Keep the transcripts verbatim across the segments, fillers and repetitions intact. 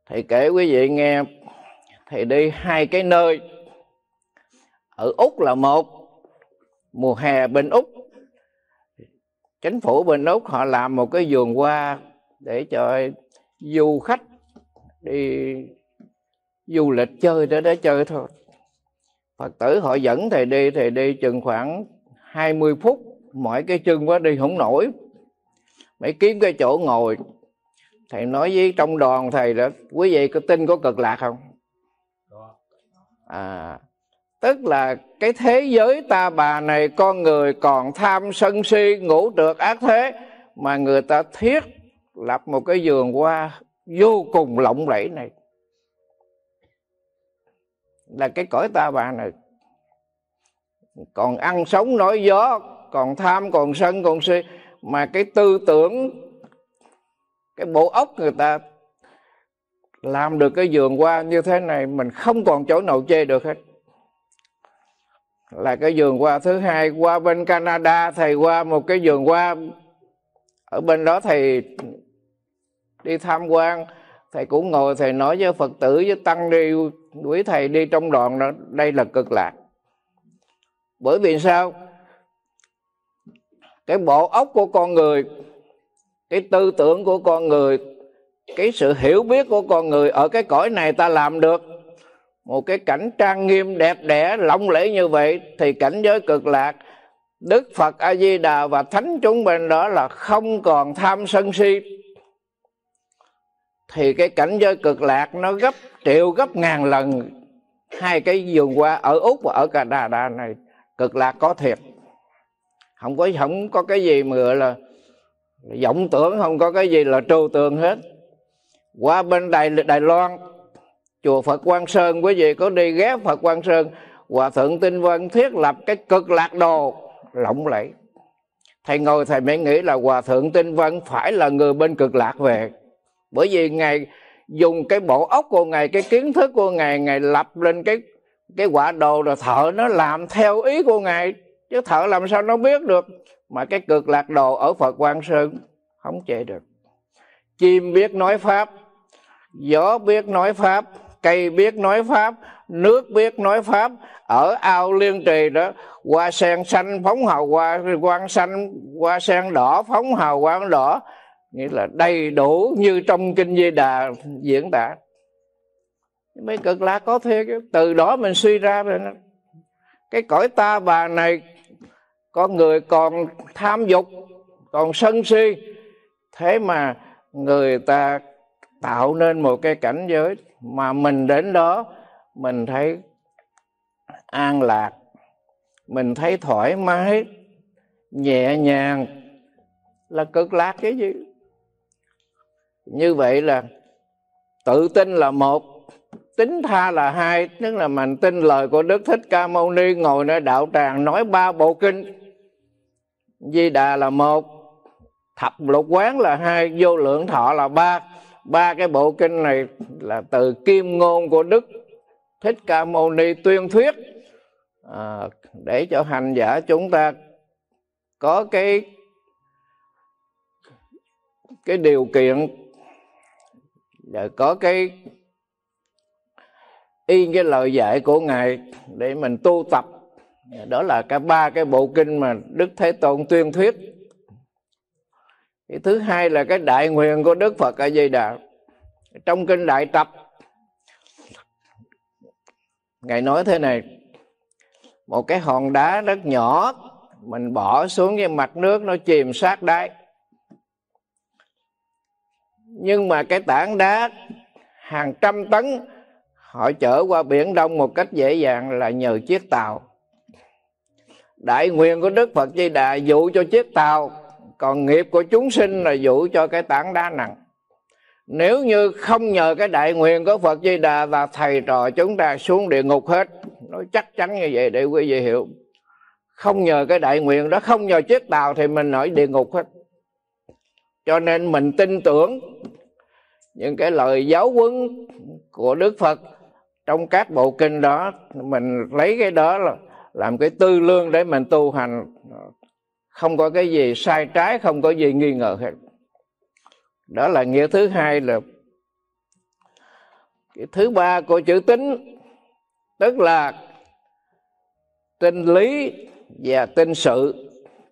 Thầy kể quý vị nghe, thầy đi hai cái nơi. Ở Úc là một, mùa hè bên Úc, chính phủ bên Úc họ làm một cái vườn hoa để cho du khách đi du lịch chơi để để chơi thôi. Phật tử họ dẫn thầy đi, thầy đi chừng khoảng hai mươi phút, mỏi cái chân quá đi không nổi, phải kiếm cái chỗ ngồi. Thầy nói với trong đoàn thầy đó, quý vị có tin có cực lạc không? À, tức là cái thế giới ta bà này, con người còn tham sân si ngũ trược ác thế, mà người ta thiết lập một cái vườn hoa vô cùng lộng lẫy này. Là cái cõi ta bà này còn ăn sống nói gió, còn tham, còn sân, còn si, mà cái tư tưởng, cái bộ óc người ta làm được cái vườn hoa như thế này, mình không còn chỗ nào chê được hết. Là cái vườn hoa thứ hai. Qua bên Canada, thầy qua một cái vườn hoa ở bên đó, thầy đi tham quan, thầy cũng ngồi thầy nói với Phật tử với tăng đi, quý thầy đi trong đoàn đó, đây là cực lạc. Bởi vì sao? Cái bộ óc của con người, cái tư tưởng của con người, cái sự hiểu biết của con người ở cái cõi này ta làm được một cái cảnh trang nghiêm đẹp đẽ lộng lẫy như vậy, thì cảnh giới cực lạc, Đức Phật A Di Đà và thánh chúng bên đó là không còn tham sân si, thì cái cảnh giới cực lạc nó gấp triệu gấp ngàn lần hai cái vườn hoa ở Úc và ở Canada này. Cực lạc có thiệt, không có không có cái gì mà gọi là vọng tưởng, không có cái gì là trừu tượng hết. Qua bên Đài Đài Loan, chùa Phật Quang Sơn, quý vị có đi ghé Phật Quang Sơn, Hòa Thượng Tinh Vân thiết lập cái cực lạc đồ lộng lẫy. Thầy ngồi thầy mới nghĩ là Hòa Thượng Tinh Vân phải là người bên cực lạc về, bởi vì Ngài dùng cái bộ óc của Ngài, cái kiến thức của Ngài, Ngài lập lên cái cái quả đồ, rồi thợ nó làm theo ý của Ngài, chứ thợ làm sao nó biết được. Mà cái cực lạc đồ ở Phật Quang Sơn không chê được. Chim biết nói pháp, gió biết nói pháp, cây biết nói pháp, nước biết nói pháp. Ở ao Liên Trì đó, hoa sen xanh phóng hào hoa quang xanh, hoa sen đỏ phóng hào quang đỏ, nghĩa là đầy đủ như trong Kinh Di Đà diễn tả. Mấy cực lạc có thiệt. Từ đó mình suy ra rồi đó. Cái cõi ta bà này, con người còn tham dục, còn sân si, thế mà người ta tạo nên một cái cảnh giới mà mình đến đó mình thấy an lạc, mình thấy thoải mái, nhẹ nhàng, là cực lạc cái gì. Như vậy là tự tin là một, tín tha là hai. Tức là mình tin lời của Đức Thích Ca Mâu Ni ngồi nơi đạo tràng nói ba bộ kinh. Di Đà là một, Thập Lục Quán là hai, Vô Lượng Thọ là ba. Ba cái bộ kinh này là từ kim ngôn của Đức Thích Ca Mâu Ni tuyên thuyết, à, để cho hành giả chúng ta có cái cái điều kiện, và có cái y cái lời dạy của Ngài để mình tu tập. Đó là cả ba cái bộ kinh mà Đức Thế Tôn tuyên thuyết. Cái thứ hai là cái đại nguyện của Đức Phật A Di Đà. Trong kinh Đại Tập, Ngài nói thế này: một cái hòn đá rất nhỏ, mình bỏ xuống cái mặt nước nó chìm sát đáy. Nhưng mà cái tảng đá hàng trăm tấn họ chở qua Biển Đông một cách dễ dàng là nhờ chiếc tàu. Đại nguyện của Đức Phật Di Đà dụ cho chiếc tàu, còn nghiệp của chúng sinh là dụ cho cái tảng đá nặng. Nếu như không nhờ cái đại nguyện của Phật Di Đà và thầy trò chúng ta xuống địa ngục hết. Nói chắc chắn như vậy để quý vị hiểu. Không nhờ cái đại nguyện đó, không nhờ chiếc tàu thì mình ở địa ngục hết. Cho nên mình tin tưởng những cái lời giáo huấn của Đức Phật trong các bộ kinh đó, mình lấy cái đó là làm cái tư lương để mình tu hành, không có cái gì sai trái, không có gì nghi ngờ hết. Đó là nghĩa thứ hai, là Cái thứ ba của chữ tín tức là tin lý và tin sự.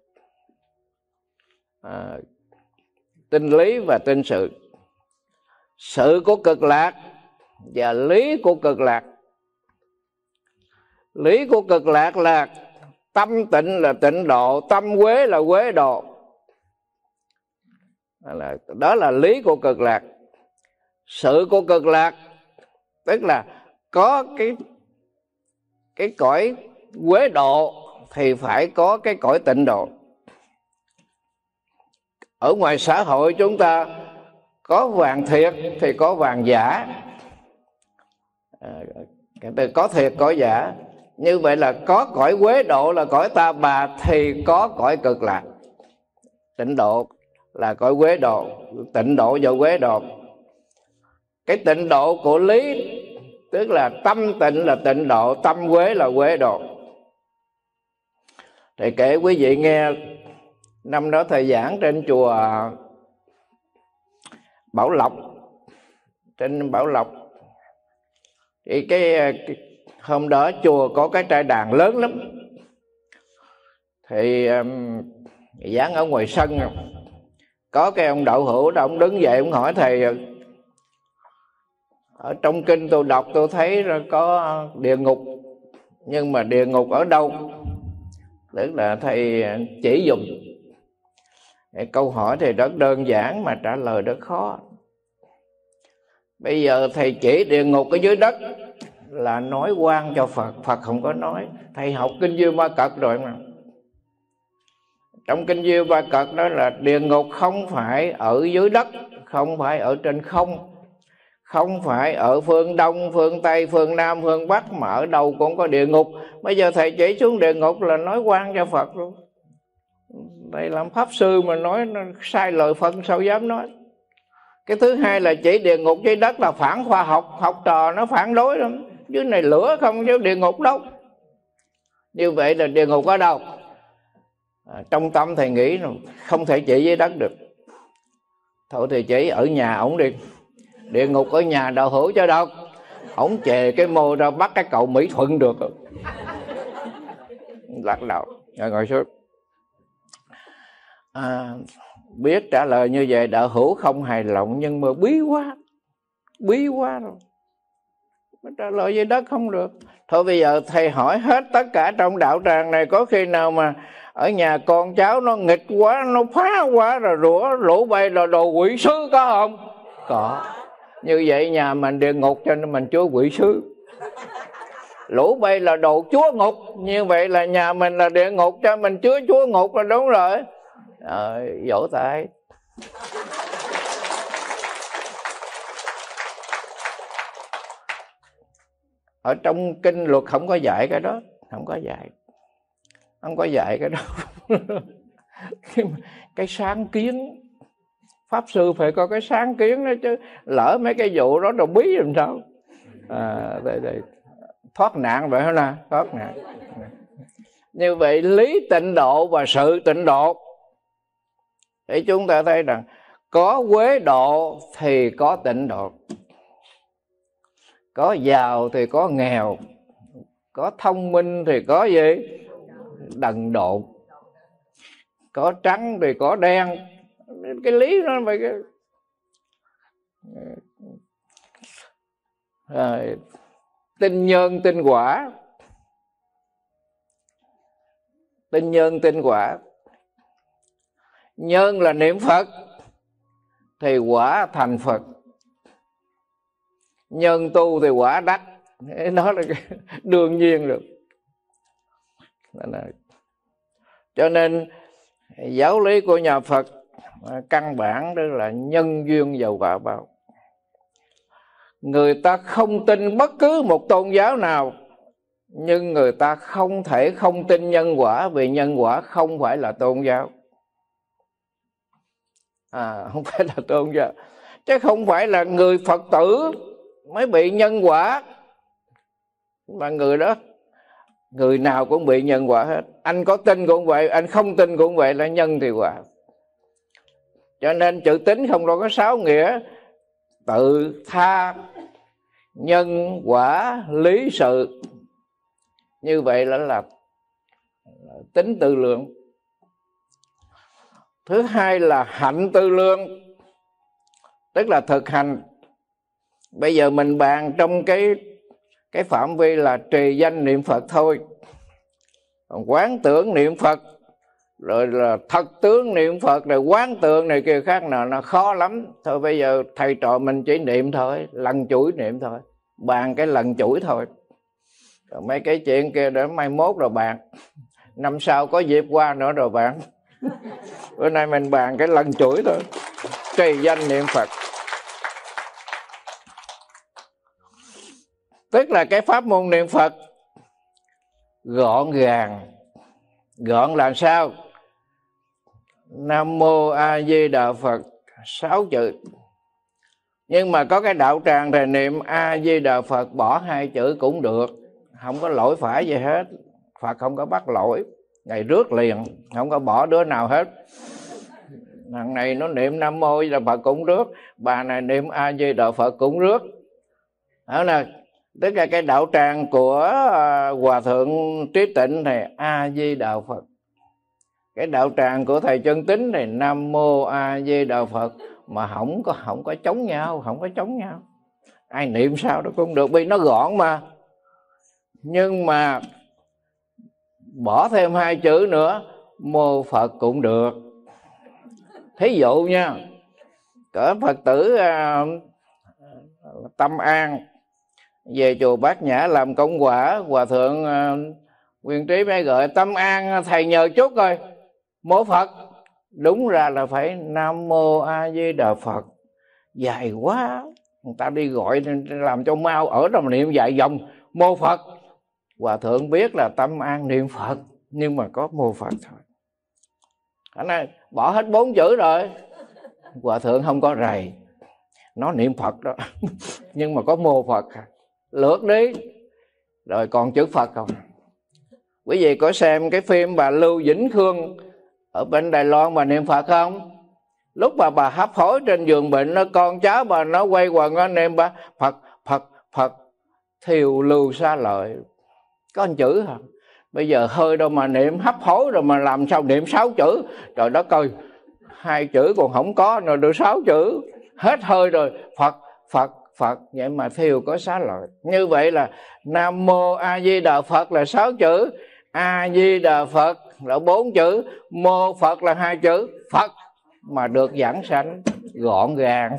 À, tin lý và tin sự. Sự của cực lạc và lý của cực lạc. Lý của cực lạc là tâm tịnh là tịnh độ, tâm quế là quế độ. Đó là, đó là lý của cực lạc. Sự của cực lạc tức là có cái cái cõi quế độ thì phải có cái cõi tịnh độ. Ở ngoài xã hội chúng ta có vàng thiệt thì có vàng giả. À, cái từ có thiệt có giả. Như vậy là có cõi quế độ là cõi ta bà thì có cõi cực lạc. Tịnh độ là cõi quế độ, tịnh độ và quế độ. Cái tịnh độ của lý tức là tâm tịnh là tịnh độ, tâm quế là quế độ. Thì kể quý vị nghe, năm đó thầy giảng trên chùa Bảo Lộc, trên Bảo Lộc, thì cái, cái hôm đó chùa có cái trai đàn lớn lắm. Thì um, giảng ở ngoài sân, có cái ông Đậu Hữu đó, ông đứng dậy ông hỏi thầy, ở trong kinh tôi đọc tôi thấy có địa ngục, nhưng mà địa ngục ở đâu? Tức là thầy chỉ dùm. Câu hỏi thì rất đơn giản mà trả lời rất khó. Bây giờ thầy chỉ địa ngục ở dưới đất là nói quan cho Phật, Phật không có nói. Thầy học kinh Diêu Ma Cật rồi mà. Trong kinh Diêu Ma Cật đó là địa ngục không phải ở dưới đất, không phải ở trên không, không phải ở phương Đông, phương Tây, phương Nam, phương Bắc, mà ở đâu cũng có địa ngục. Bây giờ thầy chỉ xuống địa ngục là nói quan cho Phật luôn. Thầy làm pháp sư mà nói sai lời Phật sao dám nói. Cái thứ hai là chỉ địa ngục dưới đất là phản khoa học, học trò nó phản đối lắm. Dưới này lửa không chứ địa ngục đâu. Như vậy là địa ngục ở đâu? À, trong tâm thầy nghĩ không thể chỉ dưới đất được. Thôi thì chỉ ở nhà ổng đi. Địa ngục ở nhà Đậu Hữu cho đâu. Ổng chề cái môi ra bắt cái cậu Mỹ Thuận được. Lắc đầu. Rồi ngồi xuống. À, biết trả lời như vậy Đậu Hữu không hài lòng, nhưng mà bí quá. Bí quá rồi. Trả lời dưới đất không được. Thôi bây giờ thầy hỏi hết tất cả trong đạo tràng này, có khi nào mà ở nhà con cháu nó nghịch quá, nó phá quá rồi rủa lũ bay là đồ quỷ sứ có không? Có. Như vậy nhà mình địa ngục cho nên mình chúa quỷ sứ. Lũ bay là đồ chúa ngục, như vậy là nhà mình là địa ngục cho mình chứa chúa ngục là đúng rồi. À, vỗ tay. Ở trong kinh luật không có dạy cái đó, không có dạy, không có dạy cái đó. Cái sáng kiến, pháp sư phải có cái sáng kiến đó chứ, lỡ mấy cái vụ đó đâu bí làm sao. À, đây, đây. Thoát nạn vậy hả nè, thoát nạn. Như vậy lý tịnh độ và sự tịnh độ, để chúng ta thấy rằng có quế độ thì có tịnh độ, có giàu thì có nghèo, có thông minh thì có gì? Đần độn, có trắng thì có đen. Cái lý nó vậy. Rồi, tin nhân tin quả. Tin nhân tin quả. Nhân là niệm Phật thì quả thành Phật. Nhân tu thì quả đắc. Đó là đương nhiên được. Cho nên giáo lý của nhà Phật căn bản đó là nhân duyên và quả báo. Người ta không tin bất cứ một tôn giáo nào, nhưng người ta không thể không tin nhân quả, vì nhân quả không phải là tôn giáo. À, không phải là tôn giáo. Chứ không phải là người Phật tử mới bị nhân quả, mà người đó người nào cũng bị nhân quả hết. Anh có tin cũng vậy, anh không tin cũng vậy, là nhân thì quả. Cho nên chữ tín không đâu có sáu nghĩa: tự tha, nhân quả lý sự. Như vậy là, là tính tư lượng. Thứ hai là hạnh tư lương, tức là thực hành. Bây giờ mình bàn trong cái cái phạm vi là trì danh niệm Phật thôi. Còn quán tưởng niệm Phật, rồi là thật tướng niệm Phật, rồi quán tượng này kia khác nào nó khó lắm. Thôi bây giờ thầy trò mình chỉ niệm thôi, lần chuỗi niệm thôi, bàn cái lần chuỗi thôi. Rồi mấy cái chuyện kia để mai mốt rồi bàn, năm sau có dịp qua nữa rồi bàn. Bữa nay mình bàn cái lần chuỗi thôi, trì danh niệm Phật. Tức là cái pháp môn niệm Phật gọn gàng. Gọn là sao? Nam Mô A Di Đà Phật sáu chữ. Nhưng mà có cái đạo tràng thì niệm A Di Đà Phật bỏ hai chữ cũng được, không có lỗi phải gì hết. Phật không có bắt lỗi, Ngài rước liền, không có bỏ đứa nào hết. Thằng này nó niệm Nam Mô A Di Đà Phật cũng rước, bà này niệm A Di Đà Phật cũng rước. Đó là tức là cái đạo tràng của Hòa Thượng Trí Tịnh thì A Di Đà Phật. Cái đạo tràng của thầy Chân Tín thì Nam Mô A Di Đà Phật, mà không có không có chống nhau, không có chống nhau. Ai niệm sao đó cũng được, vì nó gọn mà. Nhưng mà bỏ thêm hai chữ nữa, mô Phật cũng được. Thí dụ nha, cỡ Phật tử uh, Tâm An về chùa Bát Nhã làm công quả, Hòa Thượng uh, Nguyên Trí mới gọi Tâm An thầy nhờ chút coi, mô Phật. Đúng ra là phải Nam Mô A Di Đà Phật. Dài quá, người ta đi gọi làm cho mau, ở trong niệm dài dòng mô Phật. Hòa Thượng biết là Tâm An niệm Phật, nhưng mà có mô Phật thôi. Anh này bỏ hết bốn chữ rồi. Hòa Thượng không có rầy, nó niệm Phật đó nhưng mà có mô Phật, lượt đi. Rồi còn chữ Phật không? Quý vị có xem cái phim bà Lưu Vĩnh Khương ở bên Đài Loan bà niệm Phật không? Lúc mà bà hấp hối trên giường bệnh, nó con cháu bà nó quay quần nó niệm bà Phật Phật Phật, thiều lưu xa lợi. Có một chữ hả? Bây giờ hơi đâu mà niệm, hấp hối rồi mà làm sao niệm sáu chữ. Trời đất ơi, hai chữ còn không có rồi được sáu chữ, hết hơi rồi. Phật Phật Phật, vậy mà thiều có xá lợi. Như vậy là Nam Mô A Di Đà Phật là sáu chữ, A Di Đà Phật là bốn chữ, mô Phật là hai chữ. Phật mà được giảng sanh gọn gàng.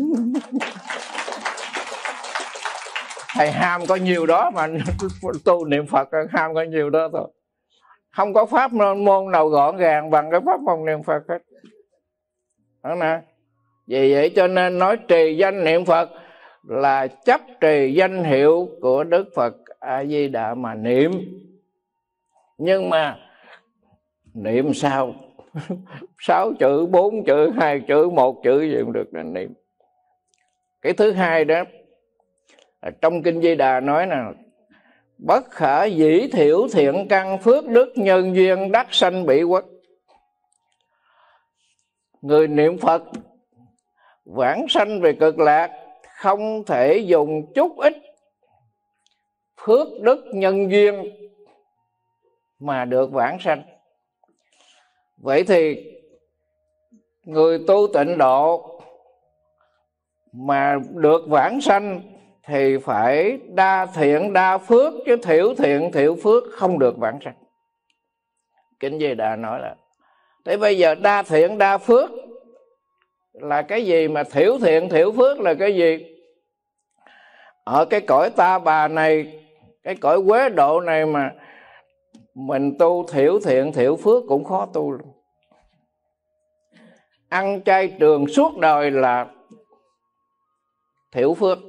Thầy ham có nhiều đó mà tu niệm Phật ham có nhiều đó thôi. Không có pháp môn nào gọn gàng bằng cái pháp môn niệm Phật hết. Đó nè. Vì vậy cho nên nói trì danh niệm Phật là chấp trì danh hiệu của Đức Phật A Di Đà mà niệm. Nhưng mà niệm sao? Sáu chữ, bốn chữ, hai chữ, một chữ gì cũng được là niệm. Cái thứ hai đó, trong Kinh Di Đà nói nè, bất khả dĩ thiểu thiện căn phước đức nhân duyên đắc sanh bị quốc. Người niệm Phật vãng sanh về cực lạc không thể dùng chút ít phước đức nhân duyên mà được vãng sanh. Vậy thì người tu tịnh độ mà được vãng sanh thì phải đa thiện đa phước, chứ thiểu thiện thiểu phước không được vãng sanh. Kinh Di Đà nói là thế. Bây giờ đa thiện đa phước là cái gì, mà thiểu thiện thiểu phước là cái gì? Ở cái cõi Ta Bà này, cái cõi Quế Độ này mà mình tu thiểu thiện thiểu phước cũng khó tu lắm. Ăn chay trường suốt đời là thiểu phước,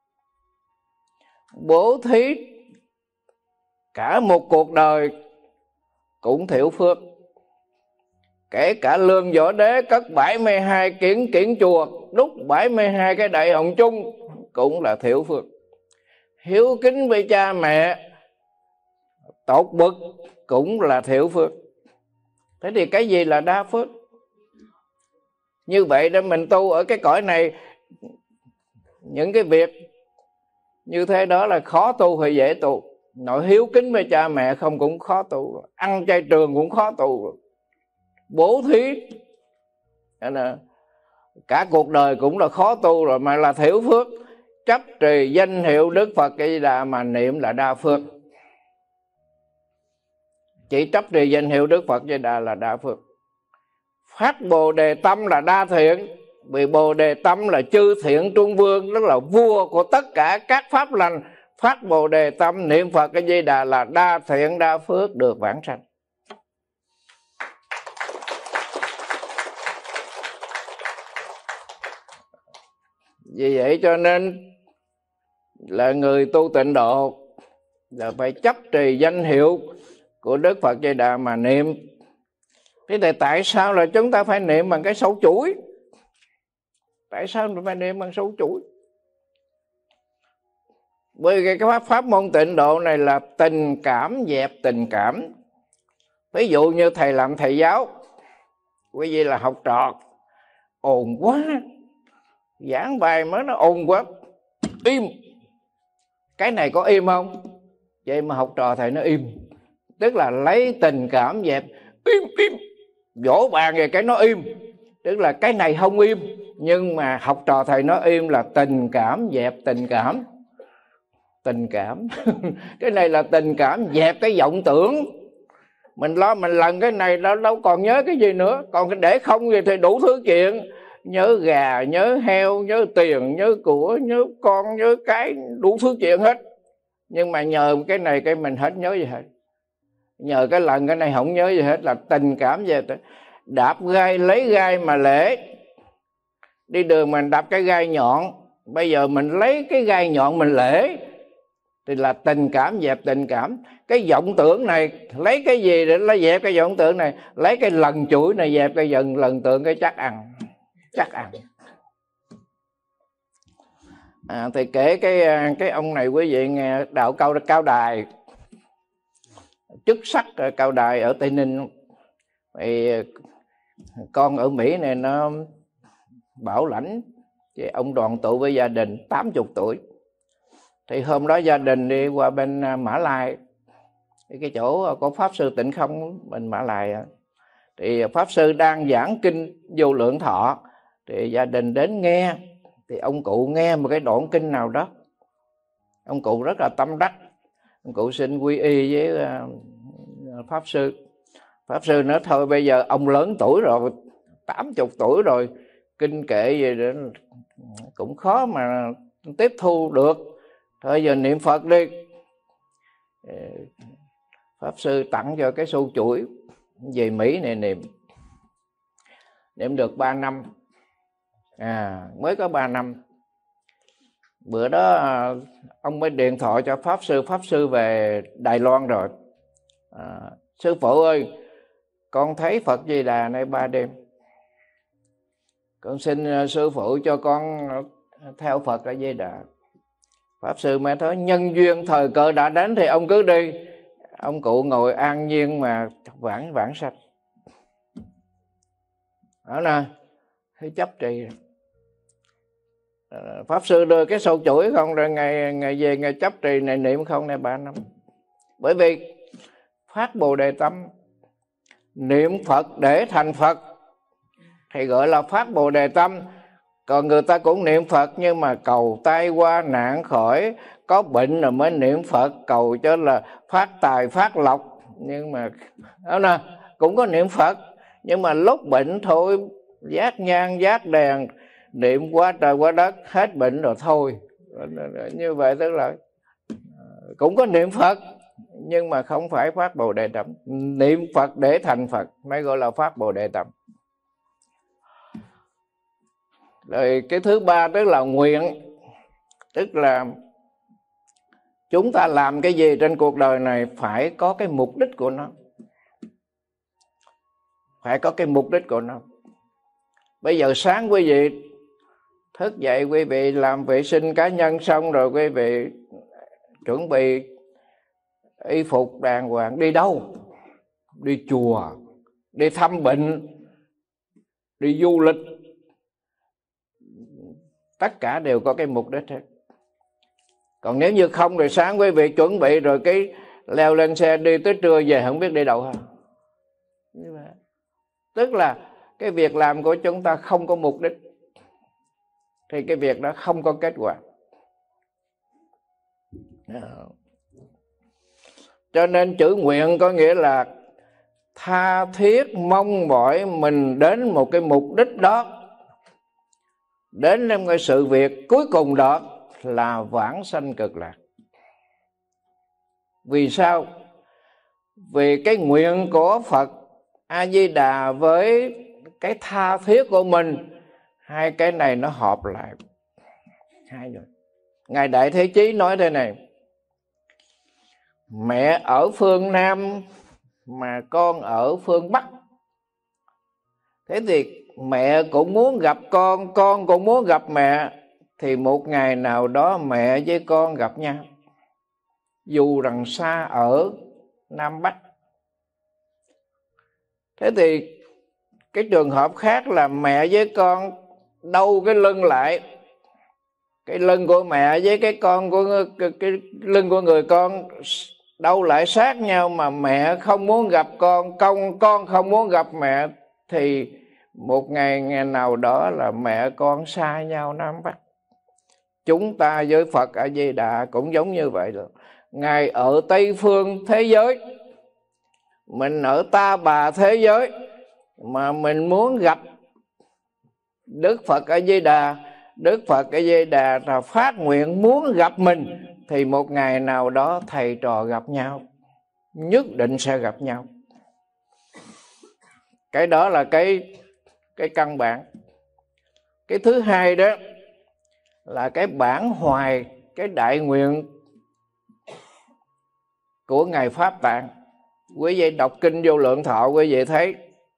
bố thí cả một cuộc đời cũng thiểu phước. Kể cả Lương Võ Đế cất bảy mươi hai kiển kiển chùa, đúc bảy mươi hai cái đại hồng chung cũng là thiểu phước. Hiếu kính với cha mẹ tột bực cũng là thiểu phước. Thế thì cái gì là đa phước? Như vậy để mình tu ở cái cõi này, những cái việc Như thế đó là khó tu hay dễ tu? Nội hiếu kính với cha mẹ không cũng khó tu, ăn chay trường cũng khó tu, bố thí là cả cuộc đời cũng là khó tu rồi, mà là thiểu phước. Chấp trì danh hiệu Đức Phật A Di Đà mà niệm là đa phước. Chỉ chấp trì danh hiệu Đức Phật A Di Đà là đa phước. Phát Bồ Đề tâm là đa thiện, vì Bồ Đề tâm là chư thiện trung vương, tức là vua của tất cả các pháp lành. Phát Bồ Đề tâm niệm Phật A Di Đà là đa thiện đa phước, được vãng sanh. Vì vậy cho nên là người tu tịnh độ là phải chấp trì danh hiệu của Đức Phật A Di Đà mà niệm. Thế thì tại sao là chúng ta phải niệm bằng cái sâu chuỗi? Tại sao mình phải niệm bằng sâu chuỗi? Bởi vì cái pháp, pháp môn tịnh độ này là tình cảm dẹp tình cảm. Ví dụ như thầy làm thầy giáo, quý vị là học trò, ồn quá, giảng bài mới nó ồn quá, im. Cái này có im không? Vậy mà học trò thầy nó im. Tức là lấy tình cảm dẹp, im im. Vỗ bàn về cái nó im. Tức là cái này không im, nhưng mà học trò thầy nó im là tình cảm dẹp tình cảm. Tình cảm cái này là tình cảm dẹp cái vọng tưởng. Mình lo mình lần cái này đâu, đâu còn nhớ cái gì nữa. Còn để không gì thì đủ thứ chuyện. Nhớ gà, nhớ heo, nhớ tiền, nhớ của, nhớ con, nhớ cái, đủ thứ chuyện hết. Nhưng mà nhờ cái này cái mình hết nhớ gì hết. Nhờ cái lần cái này không nhớ gì hết là tình cảm về. Đạp gai lấy gai mà lễ. Đi đường mình đạp cái gai nhọn, bây giờ mình lấy cái gai nhọn mình lễ, thì là tình cảm dẹp tình cảm. Cái vọng tưởng này lấy cái gì để lấy dẹp cái vọng tưởng này? Lấy cái lần chuỗi này dẹp cái dần lần tưởng cái chắc ăn. Chắc ăn. À, thì kể cái cái ông này quý vị nghe, đạo cao cao đài, chức sắc cao đài ở Tây Ninh. Thì con ở Mỹ này nó bảo lãnh, thì ông đoàn tụ với gia đình tám mươi tuổi. Thì hôm đó gia đình đi qua bên Mã Lai, cái chỗ có Pháp Sư Tịnh Không bên Mã Lai. Thì Pháp Sư đang giảng kinh Vô Lượng Thọ, thì gia đình đến nghe. Thì ông cụ nghe một cái đoạn kinh nào đó, ông cụ rất là tâm đắc. Ông cụ xin quy y với Pháp Sư. Pháp Sư nói thôi bây giờ ông lớn tuổi rồi, tám mươi tuổi rồi, kinh kệ gì đó cũng khó mà tiếp thu được, thôi giờ niệm Phật đi. Pháp Sư tặng cho cái xu chuỗi về Mỹ này niệm. Niệm được ba năm. À, mới có ba năm. Bữa đó ông mới điện thoại cho Pháp Sư. Pháp Sư về Đài Loan rồi. À, sư phụ ơi, con thấy Phật Di Đà nay ba đêm, con xin sư phụ cho con theo Phật ở Di Đà. Pháp Sư mới nói nhân duyên thời cơ đã đến thì ông cứ đi. Ông cụ ngồi an nhiên mà vãng vãng sanh. Đó nè, thấy chấp trì. Pháp Sư đưa cái sâu chuỗi không, rồi ngày ngày về ngày chấp trì này niệm không này ba năm. Bởi vì phát Bồ Đề tâm, niệm Phật để thành Phật thì gọi là phát Bồ Đề tâm. Còn người ta cũng niệm Phật nhưng mà cầu tai qua nạn khỏi, có bệnh rồi mới niệm Phật, cầu cho là phát tài phát lộc. Nhưng mà đó nè, cũng có niệm Phật, nhưng mà lúc bệnh thôi, giác nhang giác đèn, niệm quá trời quá đất, hết bệnh rồi thôi. Như vậy tức là cũng có niệm Phật nhưng mà không phải phát Bồ Đề tâm. Niệm Phật để thành Phật mới gọi là phát Bồ Đề tâm. Rồi cái thứ ba tức là nguyện. Tức là chúng ta làm cái gì trên cuộc đời này phải có cái mục đích của nó. Phải có cái mục đích của nó. Bây giờ sáng quý vị thức dậy, quý vị làm vệ sinh cá nhân xong rồi quý vị chuẩn bị y phục đàng hoàng, đi đâu? Đi chùa, đi thăm bệnh, đi du lịch. Tất cả đều có cái mục đích hết. Còn nếu như không rồi sáng quý vị chuẩn bị rồi cái leo lên xe đi tới trưa về không biết đi đâu hả? Như vậy. Tức là cái việc làm của chúng ta không có mục đích thì cái việc đó không có kết quả. Cho nên chữ nguyện có nghĩa là tha thiết mong mỏi mình đến một cái mục đích đó, đến một cái sự việc cuối cùng đó là vãng sanh cực lạc. Vì sao? Vì cái nguyện của Phật A Di Đà với cái tha thiết của mình, hai cái này nó hợp lại. Hai rồi. Ngài Đại Thế Chí nói thế này: mẹ ở phương Nam mà con ở phương Bắc, thế thì mẹ cũng muốn gặp con, con cũng muốn gặp mẹ, thì một ngày nào đó mẹ với con gặp nhau, dù rằng xa ở Nam Bắc. Thế thì cái trường hợp khác là mẹ với con đâu cái lưng lại, cái lưng của mẹ với cái con của cái, cái lưng của người con đâu lại sát nhau, mà mẹ không muốn gặp con, con con không muốn gặp mẹ, thì một ngày ngày nào đó là mẹ con xa nhau Nam Bắc. Chúng ta với Phật A Di Đà cũng giống như vậy rồi. Ngài ở Tây phương thế giới, mình ở Ta Bà thế giới, mà mình muốn gặp Đức Phật A Di Đà, Đức Phật A Di Đà là phát nguyện muốn gặp mình, thì một ngày nào đó thầy trò gặp nhau, nhất định sẽ gặp nhau. Cái đó là cái cái căn bản. Cái thứ hai đó là cái bản hoài, cái đại nguyện của Ngài Pháp Tạng. Quý vị đọc kinh Vô Lượng Thọ, quý vị thấy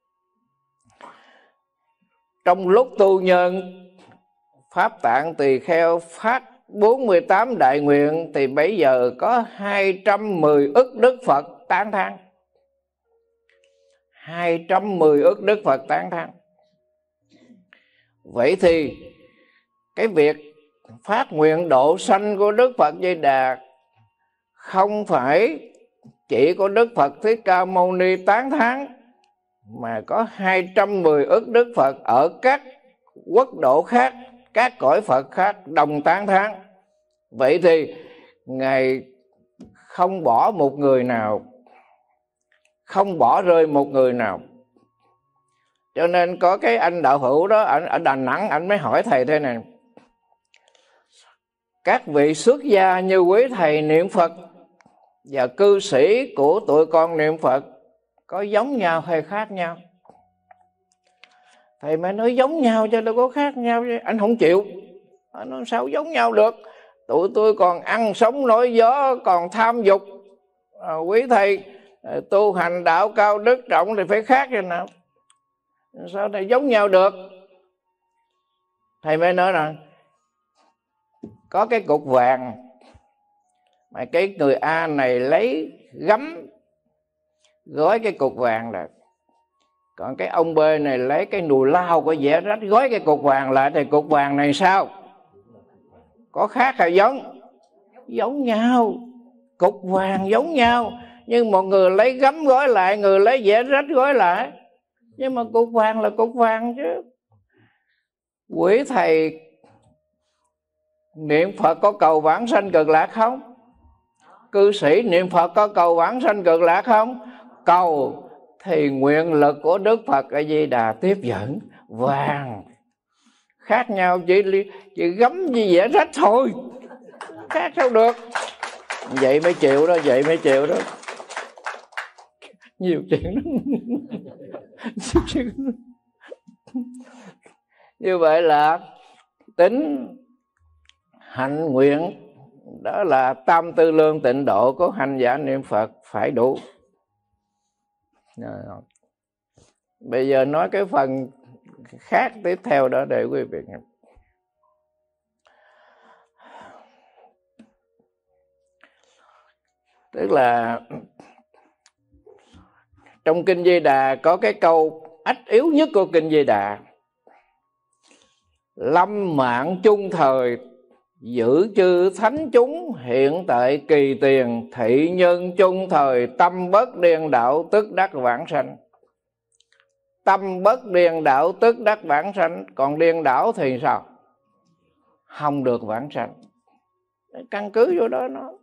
trong lúc tu nhân Pháp Tạng Tỳ Kheo phát bốn mươi tám đại nguyện, thì bây giờ có hai trăm mười ức Đức Phật tán thán. hai trăm mười ức Đức Phật tán thán. Vậy thì cái việc phát nguyện độ sanh của Đức Phật Di Đà không phải chỉ có Đức Phật Thích Ca Mâu Ni tán thán, mà có hai trăm mười ức Đức Phật ở các quốc độ khác, các cõi Phật khác đồng tán thán. Vậy thì Ngài không bỏ một người nào, không bỏ rơi một người nào. Cho nên có cái anh đạo hữu đó ở Đà Nẵng, anh mới hỏi thầy thế này: các vị xuất gia như quý thầy niệm Phật và cư sĩ của tụi con niệm Phật có giống nhau hay khác nhau? Thầy mới nói giống nhau chứ đâu có khác nhau chứ. Anh không chịu. Anh nói sao giống nhau được? Tụi tôi còn ăn sống nổi gió, còn tham dục. À, quý thầy tu hành đạo cao đức trọng thì phải khác rồi nào? Sao thầy giống nhau được? Thầy mới nói rằng có cái cục vàng mà cái người A này lấy gấm gói cái cục vàng lại, còn cái ông B này lấy cái nùi lao của dẻ rách gói cái cục vàng lại, thì cục vàng này sao? Có khác hay giống? Giống nhau. Cục vàng giống nhau, nhưng một người lấy gấm gói lại, người lấy dẻ rách gói lại, nhưng mà cục vàng là cục vàng chứ. Quý thầy niệm Phật có cầu vãng sanh cực lạc không? Cư sĩ niệm Phật có cầu vãng sanh cực lạc không? Cầu. Thì nguyện lực của Đức Phật A Di Đà tiếp dẫn. Vàng khác nhau chỉ, chỉ gấm với dẻ rách thôi, khác sao được? Vậy mới chịu đó, vậy mới chịu đó. Nhiều chuyện lắm. Như vậy là tính hạnh nguyện, đó là tam tư lương tịnh độ của hành giả niệm Phật phải đủ. Bây giờ nói cái phần khác tiếp theo đó để quý vị nghe. Tức là trong Kinh Di Đà có cái câu ách yếu nhất của Kinh Di Đà: lâm mạng chung thời giữ chư thánh chúng hiện tại kỳ tiền, thị nhân chung thời, tâm bất điên đạo tức đắc vãng sanh. Tâm bất điên đạo tức đắc vãng sanh, còn điên đảo thì sao? Không được vãng sanh. Căn cứ vô đó nó,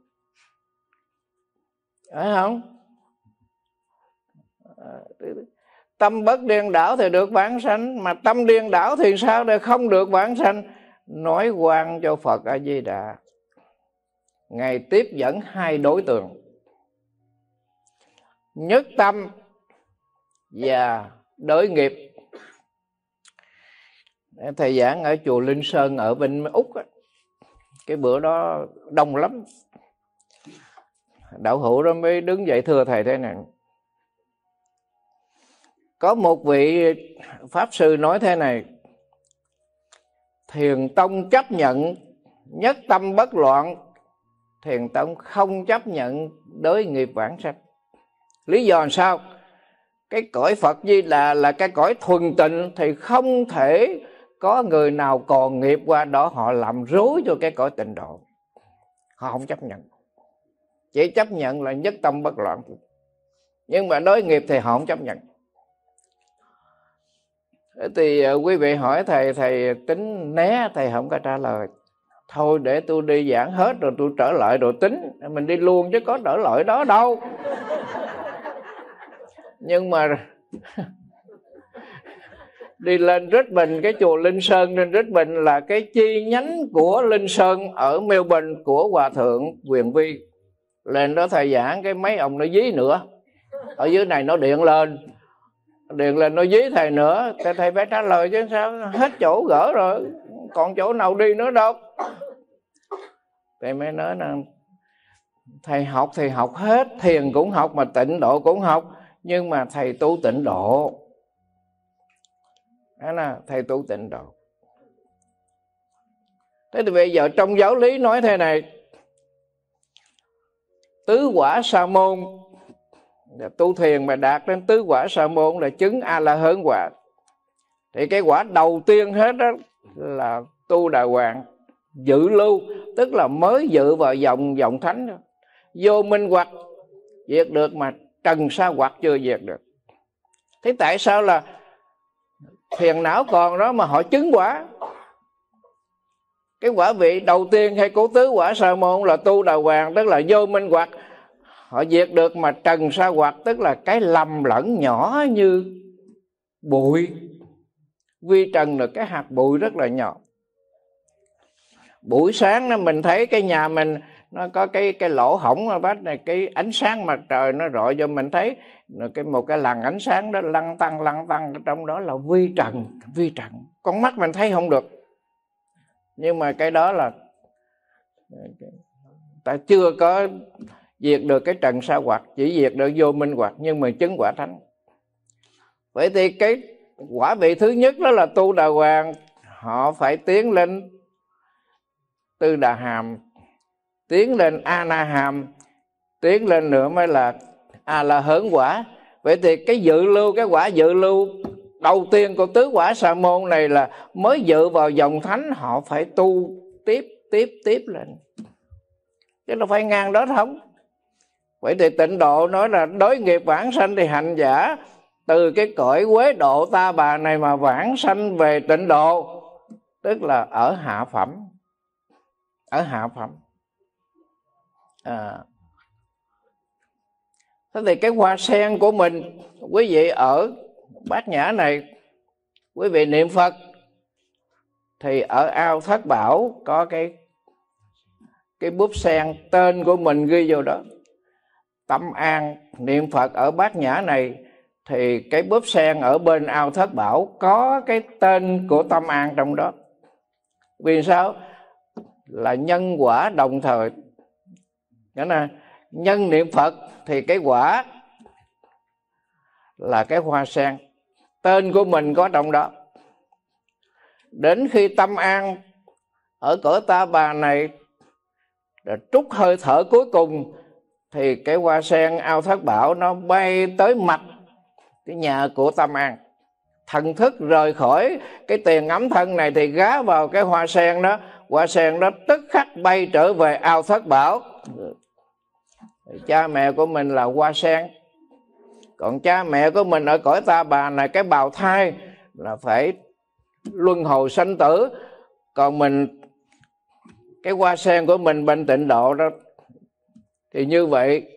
phải không? Tâm bất điên đảo thì được vãng sanh, mà tâm điên đảo thì sao để không được vãng sanh? Nói quan cho Phật A Di Đà, Ngài tiếp dẫn hai đối tượng: nhất tâm và đối nghiệp. Thầy giảng ở chùa Linh Sơn ở bên Úc á, cái bữa đó đông lắm. Đạo hữu đó mới đứng dậy thưa thầy thế này: có một vị pháp sư nói thế này, Thiền tông chấp nhận nhất tâm bất loạn, Thiền tông không chấp nhận đối nghiệp vãng sanh. Lý do làm sao? Cái cõi Phật Di Đà là cái cõi thuần tịnh, thì không thể có người nào còn nghiệp qua đó họ làm rối cho cái cõi tịnh độ. Họ không chấp nhận, chỉ chấp nhận là nhất tâm bất loạn, nhưng mà đối nghiệp thì họ không chấp nhận. Thì uh, quý vị hỏi thầy, thầy tính né, thầy không có trả lời. Thôi để tôi đi giảng hết rồi tôi trở lại rồi tính. Mình đi luôn chứ có trở lại đó đâu. Nhưng mà đi lên Brisbane, cái chùa Linh Sơn trên Brisbane là cái chi nhánh của Linh Sơn ở Melbourne của Hòa Thượng Quyền Vi. Lên đó thầy giảng, cái mấy ông nó dí nữa. Ở dưới này nó điện lên, điện lên nó dí thầy nữa. Thầy, thầy phải trả lời chứ sao, hết chỗ gỡ rồi, còn chỗ nào đi nữa đâu. Thầy mới nói là thầy học thì học hết, thiền cũng học mà tịnh độ cũng học, nhưng mà thầy tu tịnh độ. Đó là thầy tu tịnh độ. Thế thì bây giờ trong giáo lý nói thế này: tứ quả sa môn, tu thiền mà đạt đến tứ quả sa môn là chứng A La Hán quả. Thì cái quả đầu tiên hết đó là tu đà hoàng, dự lưu, tức là mới dự vào dòng dòng thánh đó. Vô minh hoặc diệt được mà trần sa hoặc chưa diệt được. Thế tại sao là phiền não còn đó mà họ chứng quả? Cái quả vị đầu tiên hay của tứ quả sa môn là tu đà hoàng, tức là vô minh hoặc họ diệt được, mà trần sa hoặc tức là cái lầm lẫn nhỏ như bụi. Vi trần là cái hạt bụi rất là nhỏ. Buổi sáng đó mình thấy cái nhà mình nó có cái cái lỗ hổng ở vách này, cái ánh sáng mặt trời nó rọi cho mình thấy cái một cái làn ánh sáng đó lăn tăng lăn tăng, trong đó là vi trần. Vi trần con mắt mình thấy không được, nhưng mà cái đó là ta chưa có diệt được cái trần sa hoặc, chỉ diệt được vô minh hoặc, nhưng mà chứng quả thánh. Vậy thì cái quả vị thứ nhất đó là tu đà hoàng, họ phải tiến lên tư đà hàm, tiến lên a na hàm, tiến lên nữa mới là a la hớn quả. Vậy thì cái dự lưu, cái quả dự lưu đầu tiên của tứ quả sa môn này là mới dự vào dòng thánh, họ phải tu tiếp tiếp tiếp lên, chứ đâu phải ngang đó không. Vậy thì tịnh độ nói là đối nghiệp vãng sanh, thì hành giả từ cái cõi quế độ ta bà này mà vãng sanh về tịnh độ, tức là ở hạ phẩm. Ở hạ phẩm à. Thế thì cái hoa sen của mình, quý vị ở Bát Nhã này, quý vị niệm Phật thì ở ao Thất Bảo có cái cái búp sen tên của mình ghi vào đó. Tâm an niệm Phật ở Bát Nhã này thì cái búp sen ở bên ao Thất Bảo có cái tên của tâm an trong đó. Vì sao? Là nhân quả đồng thời. Nghĩa là nhân niệm Phật thì cái quả là cái hoa sen, tên của mình có trong đó. Đến khi tâm an ở cõi ta bà này rồi trút hơi thở cuối cùng, thì cái hoa sen ao Thất Bảo nó bay tới mặt cái nhà của tâm an. Thần thức rời khỏi cái tiền ấm thân này thì gá vào cái hoa sen đó, hoa sen đó tức khắc bay trở về ao Thất Bảo. Cha mẹ của mình là hoa sen, còn cha mẹ của mình ở cõi ta bà này cái bào thai là phải luân hồi sanh tử. Còn mình, cái hoa sen của mình bên tịnh độ đó, thì như vậy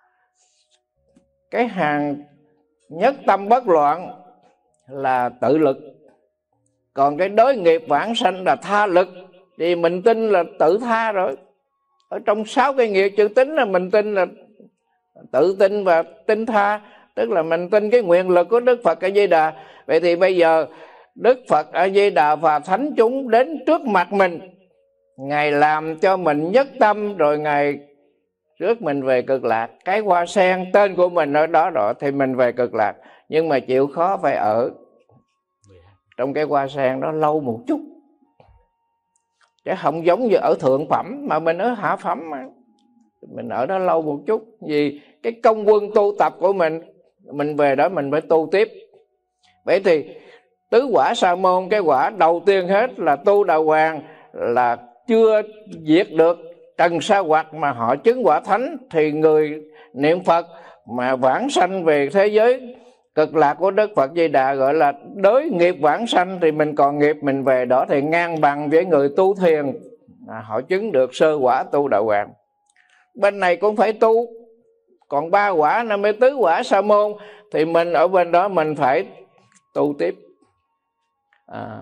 cái hàng nhất tâm bất loạn là tự lực, còn cái đối nghiệp vãng sanh là tha lực. Thì mình tin là tự tha rồi. Ở trong sáu cái nghiệp chữ tính là mình tin là tự tin và tin tha, tức là mình tin cái nguyện lực của Đức Phật A Di Đà. Vậy thì bây giờ Đức Phật A Di Đà và thánh chúng đến trước mặt mình, Ngài làm cho mình nhất tâm, rồi Ngài rước mình về cực lạc. Cái hoa sen tên của mình ở đó rồi thì mình về cực lạc, nhưng mà chịu khó phải ở trong cái hoa sen đó lâu một chút, chứ không giống như ở thượng phẩm mà mình ở hạ phẩm mà. Mình ở đó lâu một chút, vì cái công quân tu tập của mình, mình về đó mình phải tu tiếp. Vậy thì tứ quả sa môn, cái quả đầu tiên hết là tu đà hoàng, là chưa diệt được trần sa hoặc mà họ chứng quả thánh, thì người niệm Phật mà vãng sanh về thế giới cực lạc của Đức Phật Di Đà gọi là đới nghiệp vãng sanh. Thì mình còn nghiệp mình về đó thì ngang bằng với người tu thiền, à, họ chứng được sơ quả tu đà hoàng. Bên này cũng phải tu, còn ba quả nó mới tứ quả sa môn, thì mình ở bên đó mình phải tu tiếp. à,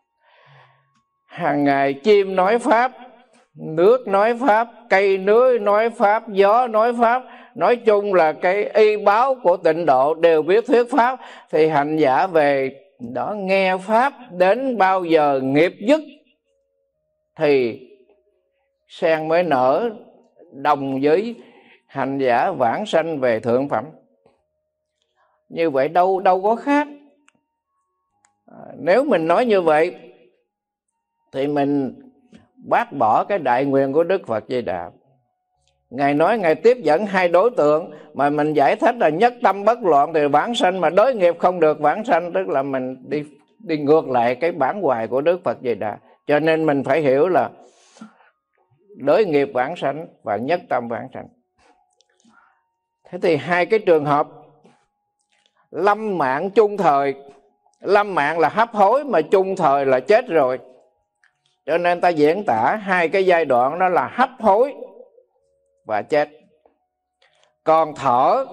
hàng ngày chim nói pháp, nước nói pháp, cây núi nói pháp, gió nói pháp, nói chung là cái y báo của tịnh độ đều biết thuyết pháp. Thì hành giả về đó nghe pháp, đến bao giờ nghiệp dứt thì sen mới nở, đồng với hành giả vãng sanh về thượng phẩm. Như vậy đâu đâu có khác. à, Nếu mình nói như vậy thì mình bác bỏ cái đại nguyện của Đức Phật Di Đà. Ngài nói Ngài tiếp dẫn hai đối tượng, mà mình giải thích là nhất tâm bất loạn thì vãng sanh, mà đối nghiệp không được vãng sanh, tức là mình đi đi ngược lại cái bản hoài của Đức Phật Di Đà. Cho nên mình phải hiểu là đối nghiệp vãng sanh và nhất tâm vãng sanh. Thế thì hai cái trường hợp lâm mạng chung thời, lâm mạng là hấp hối, mà chung thời là chết rồi. Cho nên ta diễn tả hai cái giai đoạn đó là hấp hối và chết. Còn thở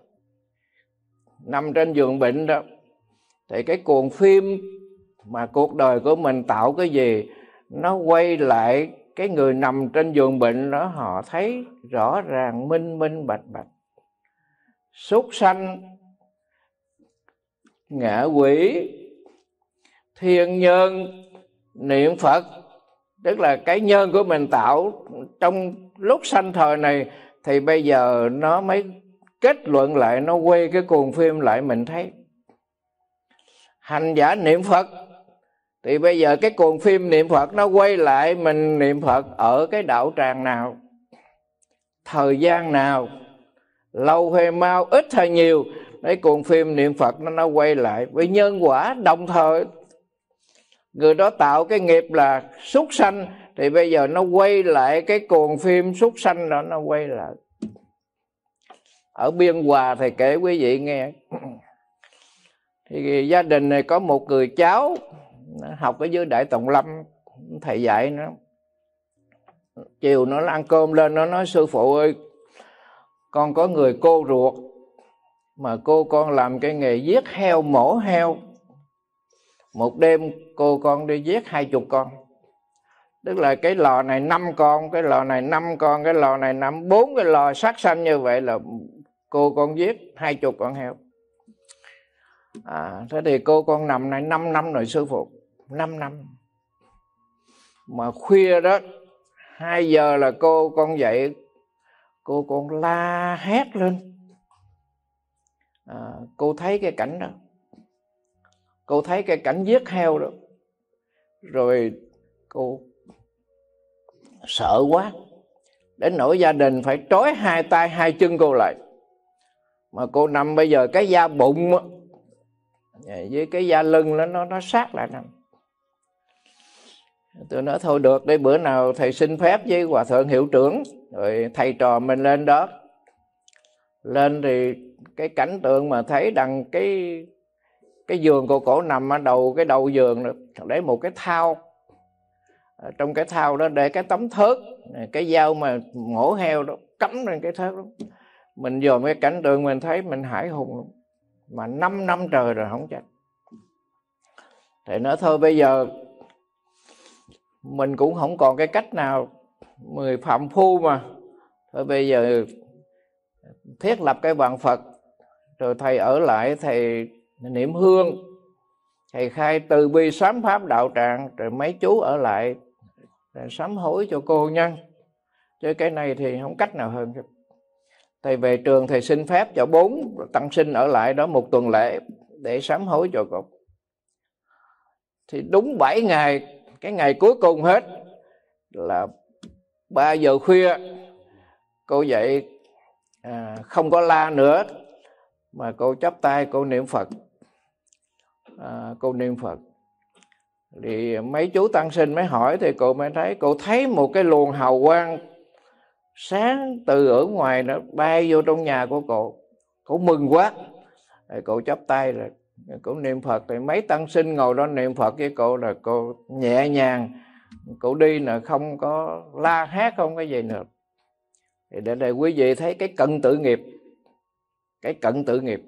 nằm trên giường bệnh đó, thì cái cuộn phim mà cuộc đời của mình tạo cái gì, nó quay lại cái người nằm trên giường bệnh đó, họ thấy rõ ràng minh minh bạch bạch. Súc sanh, ngạ quỷ, thiên nhân, niệm Phật, tức là cái nhân của mình tạo trong lúc sanh thời này, thì bây giờ nó mới kết luận lại, nó quay cái cuồng phim lại mình thấy. Hành giả niệm Phật thì bây giờ cái cuồng phim niệm Phật nó quay lại mình niệm Phật ở cái đạo tràng nào, thời gian nào, lâu hay mau, ít hay nhiều, cái cuồng phim niệm Phật nó nó quay lại với nhân quả đồng thời. Người đó tạo cái nghiệp là súc sanh, thì bây giờ nó quay lại cái cuồng phim súc sanh đó, nó quay lại. Ở Biên Hòa thì kể quý vị nghe, thì gia đình này có một người cháu học ở dưới Đại Tòng Lâm, thầy dạy nó. Chiều nó ăn cơm lên, nó nói sư phụ ơi, con có người cô ruột mà cô con làm cái nghề giết heo, mổ heo. Một đêm cô con đi giết hai chục con, tức là cái lò này năm con, cái lò này năm con, cái lò này năm, bốn cái lò sát sanh như vậy là cô con giết hai chục con heo. À, thế thì cô con nằm này năm năm rồi sư phụ, năm năm. Mà khuya đó, hai giờ là cô con dậy, cô con la hét lên. À, cô thấy cái cảnh đó, cô thấy cái cảnh giết heo đó, rồi cô sợ quá, đến nỗi gia đình phải trói hai tay hai chân cô lại. Mà cô nằm bây giờ cái da bụng với cái da lưng nó nó, nó sát lại nằm. Tôi nói thôi được, để bữa nào thầy xin phép với hòa thượng hiệu trưởng, rồi thầy trò mình lên đó. Lên thì cái cảnh tượng mà thấy đằng cái cái giường của cổ nằm ở đầu cái đầu giường đó, để một cái thau. Trong cái thau đó để cái tấm thớt, cái dao mà mổ heo đó cắm lên cái thớt đó. Mình dòm cái cảnh tượng mình thấy mình hãi hùng luôn. Mà năm năm trời rồi không chết. Thầy nói thôi bây giờ mình cũng không còn cái cách nào, người phạm phu mà, thôi bây giờ thiết lập cái bàn Phật, rồi thầy ở lại thầy niệm hương, thầy khai từ bi sám pháp đạo tràng, rồi mấy chú ở lại sám hối cho cô nhân. Chứ cái này thì không cách nào hơn. Thầy về trường thầy xin phép cho bốn tăng sinh ở lại đó một tuần lễ để sám hối cho cô. Thì đúng bảy ngày, cái ngày cuối cùng hết là ba giờ khuya cô dậy, à, không có la nữa mà cô chắp tay cô niệm Phật. À, cô niệm Phật thì mấy chú tăng sinh mới hỏi, thì cô mới thấy, cô thấy một cái luồng hào quang sáng từ ở ngoài nó bay vô trong nhà của cô. Cô mừng quá, rồi cô chắp tay rồi cô niệm Phật. Thì mấy tăng sinh ngồi đó niệm Phật với cô, là cô nhẹ nhàng, cô đi là không có la hét, không có gì nữa. Thì để đây quý vị thấy cái cận tự nghiệp, cái cận tự nghiệp.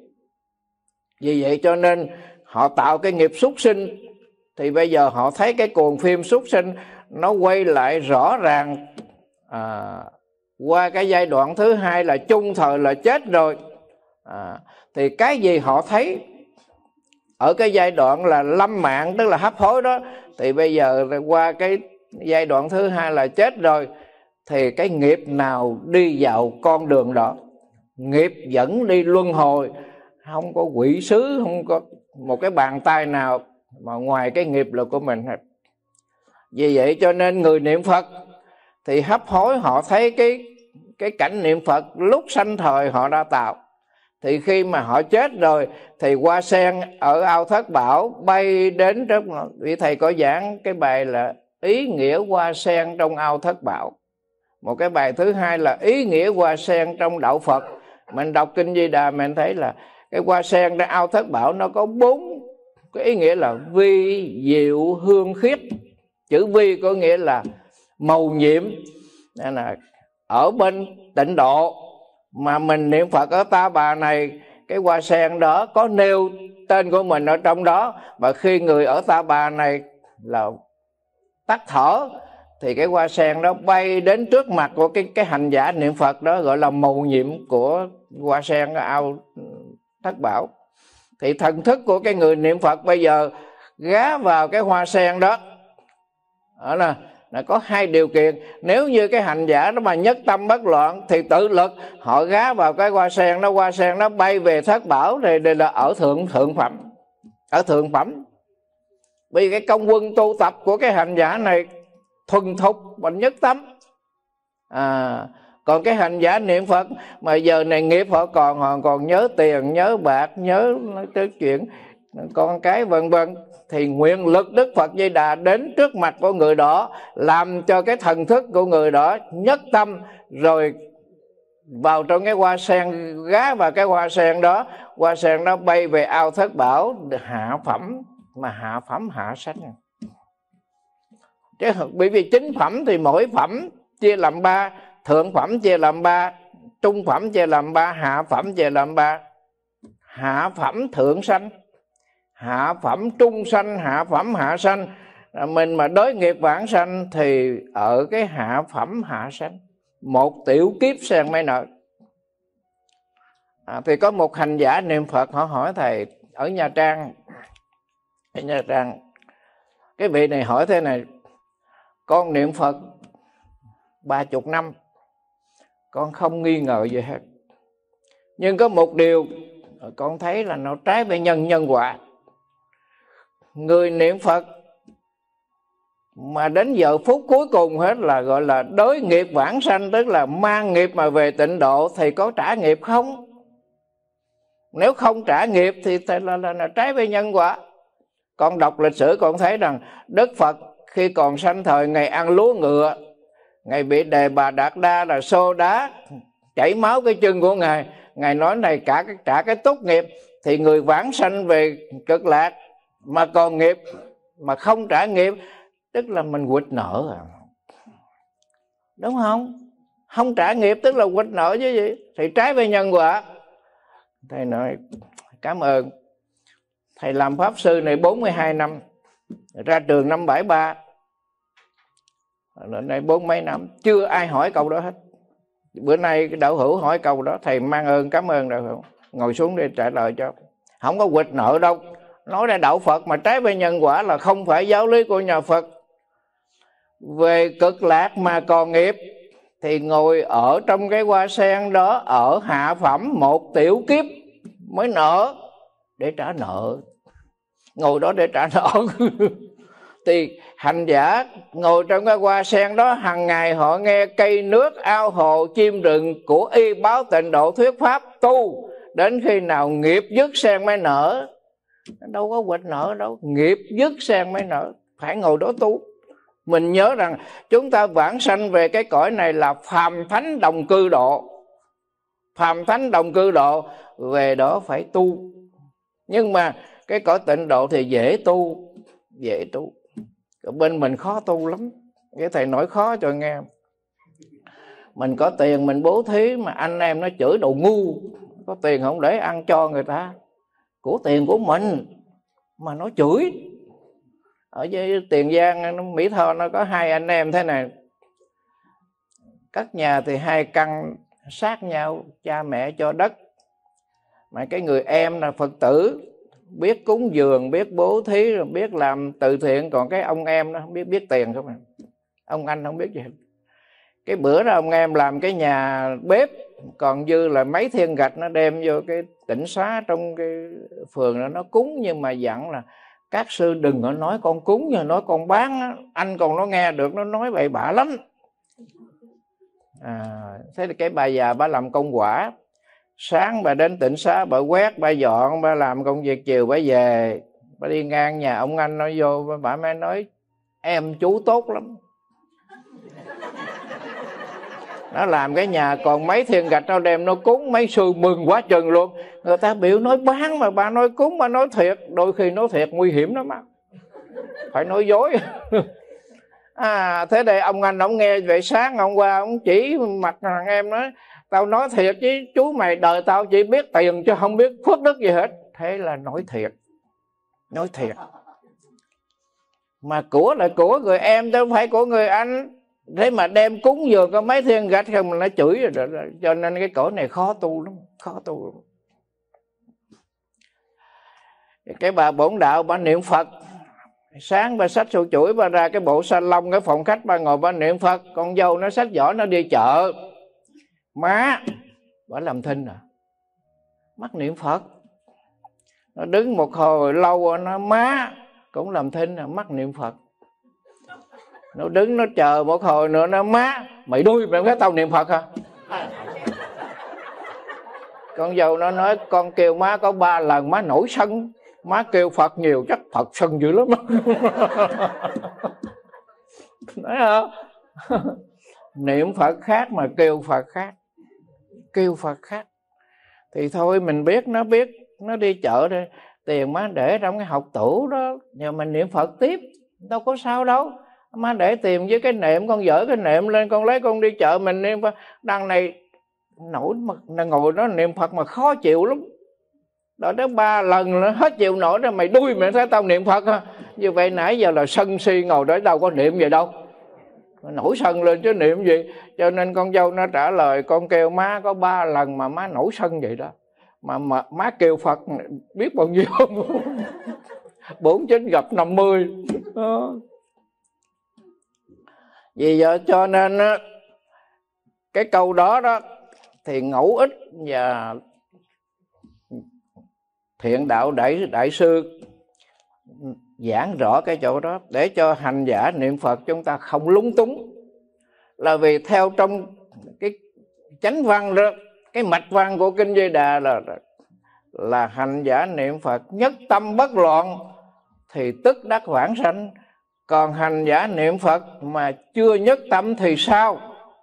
Vì vậy cho nên họ tạo cái nghiệp súc sinh, thì bây giờ họ thấy cái cuồng phim súc sinh nó quay lại rõ ràng. À, qua cái giai đoạn thứ hai là chung thời là chết rồi. À, thì cái gì họ thấy ở cái giai đoạn là lâm mạng, tức là hấp hối đó, thì bây giờ qua cái giai đoạn thứ hai là chết rồi, thì cái nghiệp nào đi vào con đường đó, nghiệp dẫn đi luân hồi. Không có quỷ sứ, không có một cái bàn tay nào mà ngoài cái nghiệp là của mình hết. Vì vậy cho nên người niệm Phật thì hấp hối, họ thấy cái cái cảnh niệm Phật lúc sanh thời họ đã tạo. Thì khi mà họ chết rồi thì hoa sen ở ao Thất Bảo bay đến trước. Vì thầy có giảng cái bài là ý nghĩa hoa sen trong ao Thất Bảo. Một cái bài thứ hai là ý nghĩa hoa sen trong đạo Phật. Mình đọc Kinh Di Đà mình thấy là cái hoa sen trong ao Thất Bảo nó có bốn cái ý nghĩa là vi, diệu, hương, khiết. Chữ vi có nghĩa là màu nhiệm. Nên là ở bên Tịnh Độ mà mình niệm Phật ở Ta Bà này, cái hoa sen đó có nêu tên của mình ở trong đó. Và khi người ở Ta Bà này là tắt thở thì cái hoa sen đó bay đến trước mặt của cái, cái hành giả niệm Phật đó, gọi là mầu nhiệm của hoa sen ở ao Thất Bảo. Thì thần thức của cái người niệm Phật bây giờ gá vào cái hoa sen đó. Đó là, là có hai điều kiện. Nếu như cái hành giả đó mà nhất tâm bất loạn thì tự lực họ gá vào cái hoa sen đó, hoa sen nó bay về Thất Bảo, thì đây là ở thượng thượng phẩm, ở thượng phẩm. Vì cái công quân tu tập của cái hành giả này thuần thục và nhất tâm. À, còn cái hành giả niệm Phật mà giờ này nghiệp họ còn họ còn nhớ tiền, nhớ bạc, nhớ tới chuyện con cái vân vân, thì nguyện lực Đức Phật Di Đà đến trước mặt của người đó, làm cho cái thần thức của người đó nhất tâm, rồi vào trong cái hoa sen, gá vào cái hoa sen đó, hoa sen đó bay về ao Thất Bảo, hạ phẩm. Mà hạ phẩm hạ sanh. Chứ bởi vì chính phẩm thì mỗi phẩm chia làm ba, thượng phẩm chia làm ba, trung phẩm chia làm ba, hạ phẩm chia làm ba. Hạ phẩm thượng sanh, hạ phẩm trung sanh, hạ phẩm hạ sanh. Mình mà đối nghiệp vãng sanh thì ở cái hạ phẩm hạ sanh, một tiểu kiếp sen mấy nợ. À, thì có một hành giả niệm Phật, họ hỏi thầy ở Nha Trang, ở Nha Trang, cái vị này hỏi thế này: con niệm Phật ba chục năm, con không nghi ngờ gì hết, nhưng có một điều con thấy là nó trái với nhân nhân quả. Người niệm Phật mà đến giờ phút cuối cùng hết là gọi là đối nghiệp vãng sanh, tức là mang nghiệp mà về Tịnh Độ, thì có trả nghiệp không? Nếu không trả nghiệp thì là, là, là, là trái với nhân quả. Con đọc lịch sử con thấy rằng Đức Phật khi còn sanh thời Ngài ăn lúa ngựa, Ngài bị Đề Bà Đạt Đa là xô đá chảy máu cái chân của Ngài. Ngài nói này cả cái trả cái tốt nghiệp, thì người vãng sanh về Cực Lạc mà còn nghiệp mà không trả nghiệp, tức là mình quỵt nợ à, đúng không? Không trả nghiệp tức là quỵt nợ chứ gì, thì trái với nhân quả. Thầy nói cảm ơn thầy làm pháp sư này bốn mươi hai năm, ra trường năm bảy ba, đến đây bốn mấy năm chưa ai hỏi câu đó hết. Bữa nay cái đạo hữu hỏi câu đó, thầy mang ơn cảm ơn đạo hữu, ngồi xuống để trả lời cho. Không có quỵt nợ đâu. Nói ra đạo Phật mà trái với nhân quả là không phải giáo lý của nhà Phật. Về Cực Lạc mà còn nghiệp thì ngồi ở trong cái hoa sen đó ở hạ phẩm một tiểu kiếp mới nợ, để trả nợ, ngồi đó để trả nợ. Thì hành giả ngồi trong cái hoa sen đó, hàng ngày họ nghe cây nước, ao hồ, chim rừng của y báo tịnh độ thuyết pháp tu, đến khi nào nghiệp dứt sen mới nở. Đâu có quỵt nợ đâu, nghiệp dứt sen mới nở, phải ngồi đó tu. Mình nhớ rằng chúng ta vãng sanh về cái cõi này là phàm thánh đồng cư độ. Phàm thánh đồng cư độ, về đó phải tu. Nhưng mà cái cõi tịnh độ thì dễ tu, dễ tu. Ở bên mình khó tu lắm. Cái thầy nói khó cho nghe. Mình có tiền mình bố thí mà anh em nó chửi đồ ngu. Có tiền không để ăn cho người ta, của tiền của mình mà nó chửi. Ở dưới Tiền Giang, Mỹ Tho nó có hai anh em thế này, cất nhà thì hai căn sát nhau, cha mẹ cho đất. Mà cái người em là Phật tử, biết cúng dường, biết bố thí, rồi biết làm từ thiện. Còn cái ông em nó không biết biết tiền không à. Ông anh không biết gì hết. Cái bữa đó ông em làm cái nhà bếp, còn dư là mấy thiên gạch, nó đem vô cái tịnh xá trong cái phường đó, nó cúng. Nhưng mà dặn là các sư đừng có nói con cúng, nhưng nói con bán á. Anh còn nó nghe được, nó nói bậy bạ lắm. À, thế thì cái bà già bà làm công quả, sáng bà đến tịnh xá bà quét, bà dọn, bà làm công việc, chiều bà về. Bà đi ngang nhà ông anh nó vô, bà mới nói em chú tốt lắm. Nó làm cái nhà còn mấy thiên gạch, nó đem nó cúng, mấy sư mừng quá chừng luôn. Người ta biểu nói bán mà bà nói cúng, bà nói thiệt. Đôi khi nói thiệt nguy hiểm lắm á, phải nói dối. À, thế đây ông anh ông nghe vậy, sáng hôm qua ông chỉ mặt thằng em nói tao nói thiệt chứ chú mày, đời tao chỉ biết tiền chứ không biết phước đức gì hết. Thế là nói thiệt, nói thiệt. Mà của là của người em chứ không phải của người anh. Thế mà đem cúng dường có mấy thiên gạch không mà nó chửi rồi, rồi. Cho nên cái cõi này khó tu lắm, khó tu lắm. Cái bà bổn đạo bà niệm Phật, sáng bà xách sâu chuỗi, bà ra cái bộ salon, cái phòng khách bà ngồi bà niệm Phật. Con dâu nó xách giỏ nó đi chợ, má bà làm thinh à, mắt niệm Phật. Nó đứng một hồi lâu nó má cũng làm thinh à, mắt niệm Phật. Nó đứng nó chờ một hồi nữa, nó má mày đuôi mày thấy tao niệm Phật hả? Con dâu nó nói con kêu má có ba lần má nổi sân, má kêu Phật nhiều chắc Phật sân dữ lắm. Nói không? Niệm Phật khác mà kêu Phật khác, kêu Phật khác. Thì thôi mình biết nó biết, nó đi chợ đây, tiền má để trong cái hộc tủ đó, nhờ mình niệm Phật tiếp, đâu có sao đâu. Má để tiền với cái nệm, con dỡ cái nệm lên, con lấy con đi chợ mình niệm Phật. Đằng này nổi mà ngồi đó niệm Phật mà khó chịu lắm. Đó tới ba lần nữa hết chịu nổi đó, mày đuôi mày thấy tao niệm Phật hả? Như vậy nãy giờ là sân si ngồi đó đâu có niệm vậy đâu. Nổi sân lên chứ niệm gì. Cho nên con dâu nó trả lời con kêu má có ba lần mà má nổi sân vậy đó. Mà, mà má kêu Phật biết bao nhiêu. Bốn chín gặp năm mươi. Vì vậy cho nên cái câu đó đó thì ngẫu ích và Thiện Đạo Đại, Đại Sư giảng rõ cái chỗ đó để cho hành giả niệm Phật chúng ta không lúng túng. Là vì theo trong cái chánh văn đó, cái mạch văn của Kinh Di Đà là là hành giả niệm Phật nhất tâm bất loạn thì tức đắc vãng sanh, Còn hành giả niệm Phật mà chưa nhất tâm thì sao?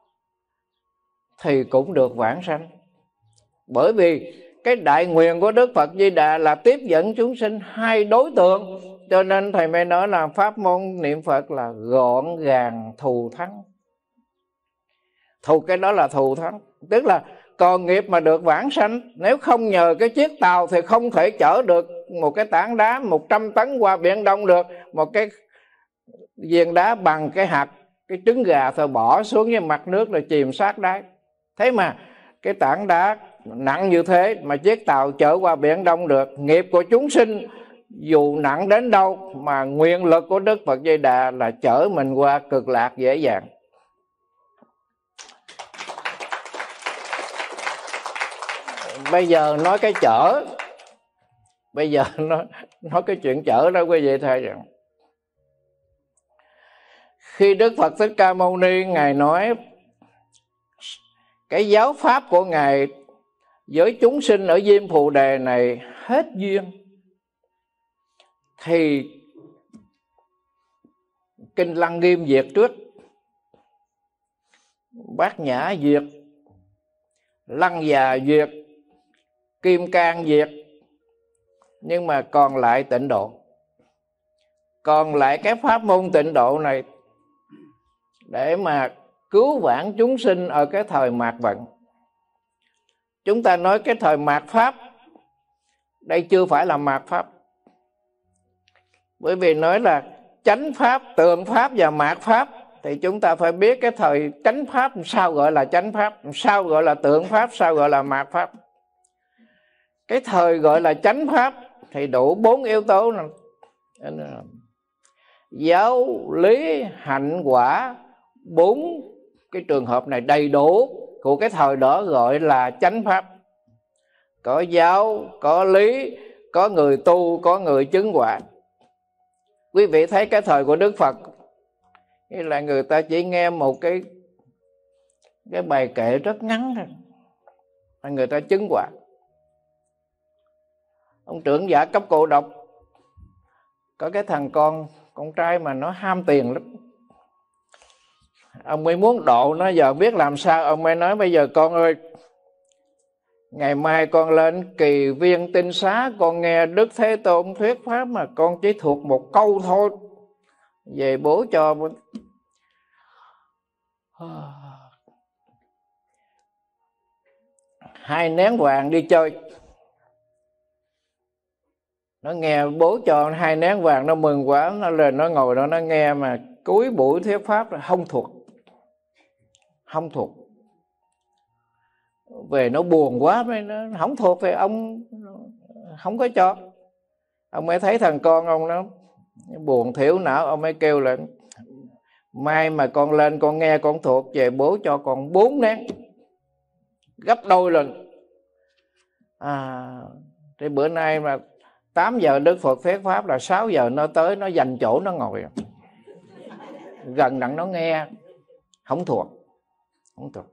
Thì cũng được vãng sanh. Bởi vì cái đại nguyện của Đức Phật Di Đà là tiếp dẫn chúng sinh hai đối tượng, cho nên thầy mới nói là pháp môn niệm Phật là gọn gàng thù thắng. Thù cái đó là thù thắng, tức là còn nghiệp mà được vãng sanh. Nếu không nhờ cái chiếc tàu thì không thể chở được một cái tảng đá một trăm tấn qua Biển Đông được. Một cái viên đá bằng cái hạt cái trứng gà thôi, bỏ xuống với mặt nước là chìm sát đáy. Thế mà cái tảng đá nặng như thế mà chiếc tàu chở qua Biển Đông được. Nghiệp của chúng sinh dù nặng đến đâu mà nguyện lực của Đức Phật Di Đà là chở mình qua cực lạc dễ dàng. Bây giờ nói cái chở, bây giờ nói, nói cái chuyện chở đó quý vị thấy rằng, khi Đức Phật Thích Ca Mâu Ni Ngài nói cái giáo pháp của Ngài với chúng sinh ở Diêm Phù Đề này hết duyên, thì Kinh Lăng Nghiêm diệt trước, Bát Nhã diệt, Lăng Già diệt, Kim Cang diệt, nhưng mà còn lại Tịnh Độ. Còn lại cái pháp môn Tịnh Độ này để mà cứu vãn chúng sinh ở cái thời mạt vận. Chúng ta nói cái thời mạt pháp, đây chưa phải là mạt pháp. Bởi vì nói là chánh pháp, tượng pháp và mạt pháp, thì chúng ta phải biết cái thời chánh pháp sao gọi là chánh pháp, sao gọi là tượng pháp, sao gọi là mạt pháp. Cái thời gọi là chánh pháp thì đủ bốn yếu tố này: giáo lý hạnh quả. Bốn cái trường hợp này đầy đủ của cái thời đó gọi là chánh pháp. Có giáo, có lý, có người tu, có người chứng quả. Quý vị thấy cái thời của Đức Phật như là người ta chỉ nghe một cái cái bài kệ rất ngắn thôi là người ta chứng quả. Ông trưởng giả Cấp Cô Độc có cái thằng con con trai mà nó ham tiền lắm. Ông mới muốn độ nó, giờ biết làm sao. Ông mới nói bây giờ con ơi, ngày mai con lên Kỳ Viên Tinh Xá, con nghe Đức Thế Tôn thuyết pháp mà con chỉ thuộc một câu thôi, về bố cho. Hai nén vàng đi chơi. Nó nghe bố cho hai nén vàng, nó mừng quá, nó lên nó ngồi đó nó nghe, mà cuối buổi thuyết pháp là không thuộc. Không thuộc. Về nó buồn quá, nó không thuộc thì ông không có cho. Ông mới thấy thằng con ông nó buồn thiểu não, ông mới kêu là mai mà con lên con nghe con thuộc, về bố cho con bốn nén, gấp đôi lần. À, thì bữa nay mà tám giờ Đức Phật thuyết pháp là sáu giờ nó tới, nó dành chỗ nó ngồi gần đặng nó nghe. Không thuộc. Không thuộc.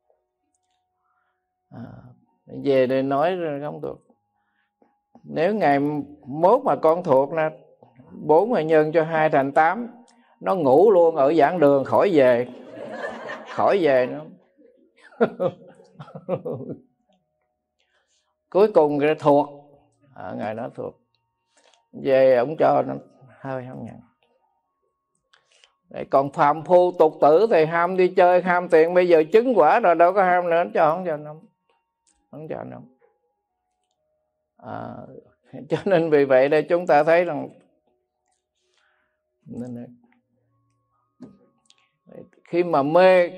À, về để nói không thuộc. Nếu ngày mốt mà con thuộc nè, bốn mà nhân cho hai thành tám, nó ngủ luôn ở giảng đường, khỏi về. Khỏi về nữa. Cuối cùng cái thuộc. À, ngày đó thuộc. Về ông cho nó hơi không nhận. Đấy, còn phàm phu tục tử thì ham đi chơi, ham tiền, bây giờ chứng quả rồi đâu có ham nữa, cho không cho nó. Không cho nó. À, cho nên vì vậy đây chúng ta thấy rằng khi mà mê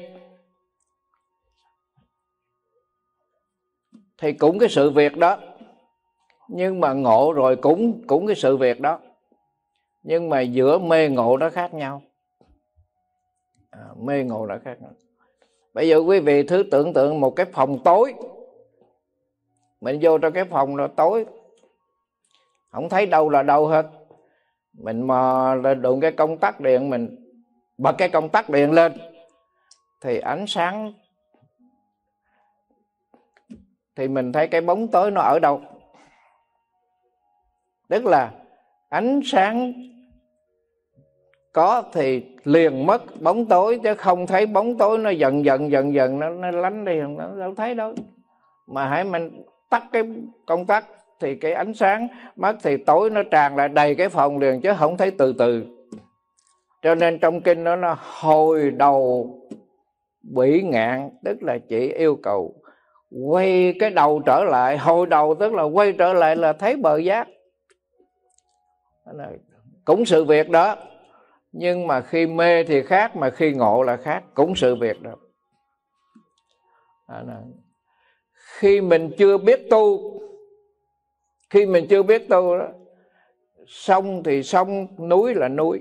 thì cũng cái sự việc đó, nhưng mà ngộ rồi cũng cũng cái sự việc đó, nhưng mà giữa mê ngộ nó khác nhau. À, mê ngộ đã khác nhau. Bây giờ quý vị thứ tưởng tượng một cái phòng tối, mình vô trong cái phòng nó tối, không thấy đâu là đâu hết. Mình mò đụng cái công tắc điện, mình bật cái công tắc điện lên thì ánh sáng, thì mình thấy cái bóng tối nó ở đâu. Tức là ánh sáng có thì liền mất bóng tối, chứ không thấy bóng tối nó dần dần dần dần nó, nó lánh đi, nó đâu thấy đâu. Mà hãy mình tắt cái công tắc thì cái ánh sáng mất thì tối nó tràn lại đầy cái phòng liền, chứ không thấy từ từ. Cho nên trong kinh đó nó hồi đầu bỉ ngạn, tức là chỉ yêu cầu quay cái đầu trở lại. Hồi đầu tức là quay trở lại là thấy bờ giác. Cũng sự việc đó, nhưng mà khi mê thì khác, mà khi ngộ là khác. Cũng sự việc đó. Khi mình chưa biết tu, khi mình chưa biết tu đó, sông thì sông, núi là núi.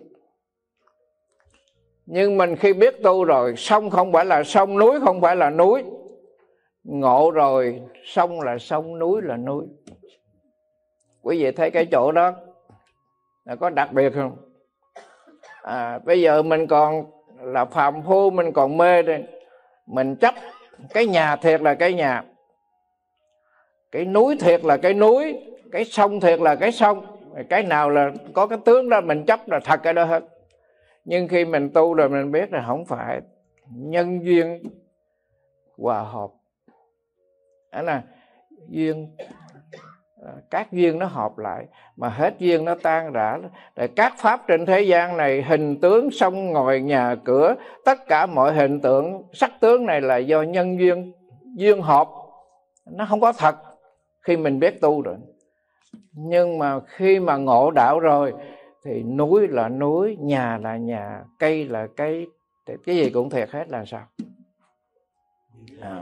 Nhưng mình khi biết tu rồi, sông không phải là sông, núi không phải là núi. Ngộ rồi, sông là sông, núi là núi. Quý vị thấy cái chỗ đó là có đặc biệt không? À, bây giờ mình còn là phàm phu, mình còn mê đây. Mình chấp cái nhà thiệt là cái nhà, cái núi thiệt là cái núi, cái sông thiệt là cái sông. Cái nào là có cái tướng đó mình chấp là thật cái đó hết. Nhưng khi mình tu rồi mình biết là không phải. Nhân duyên hòa hợp, đó là duyên, các duyên nó hợp lại, mà hết duyên nó tan rã. Để các pháp trên thế gian này, hình tướng, sông ngòi, nhà cửa, tất cả mọi hình tượng, sắc tướng này là do nhân duyên, duyên hợp. Nó không có thật khi mình biết tu rồi. Nhưng mà khi mà ngộ đạo rồi thì núi là núi, nhà là nhà, cây là cây, thì cái gì cũng thiệt hết là sao? À.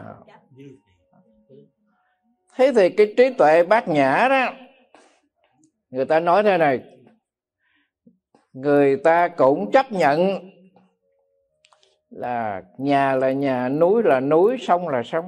Thế thì cái trí tuệ bát nhã đó, người ta nói thế này, người ta cũng chấp nhận là nhà là nhà, núi là núi, sông là sông.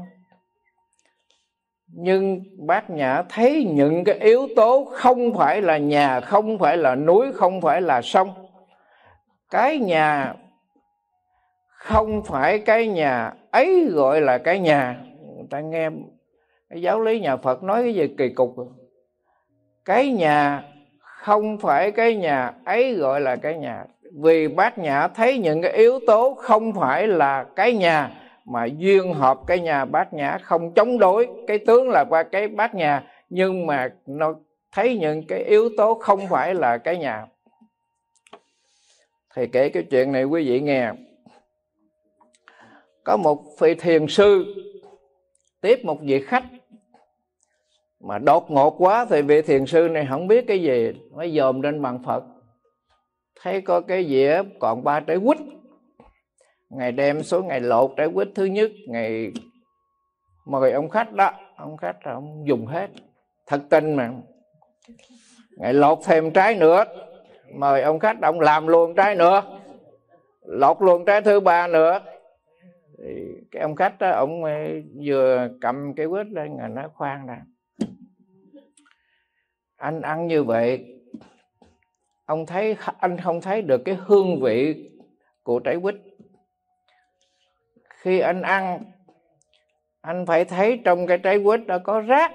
Nhưng bát nhã thấy những cái yếu tố không phải là nhà, không phải là núi, không phải là sông. Cái nhà không phải cái nhà ấy gọi là cái nhà. Người ta nghe cái giáo lý nhà Phật nói cái gì kỳ cục. Cái nhà không phải cái nhà ấy gọi là cái nhà. Vì bát nhã thấy những cái yếu tố không phải là cái nhà, mà duyên hợp cái nhà. Bát nhã không chống đối, cái tướng là qua cái bát nhà, nhưng mà nó thấy những cái yếu tố không phải là cái nhà. Thì kể cái chuyện này quý vị nghe. Có một vị thiền sư tiếp một vị khách, mà đột ngột quá thì vị thiền sư này không biết cái gì, mới dòm lên bàn Phật, thấy có cái dĩa còn ba trái quýt. Ngài đem xuống, Ngài lột trái quýt thứ nhất, Ngài mời ông khách đó. Ông khách là ông dùng hết, thật tình mà. Ngài lột thêm trái nữa, mời ông khách, ông làm luôn trái nữa, lột luôn trái thứ ba nữa. Thì cái ông khách đó, ông vừa cầm cái quýt lên, Ngài nói khoan đã, anh ăn như vậy, ông thấy anh không thấy được cái hương vị của trái quýt. Khi anh ăn, anh phải thấy trong cái trái quýt đó có rác,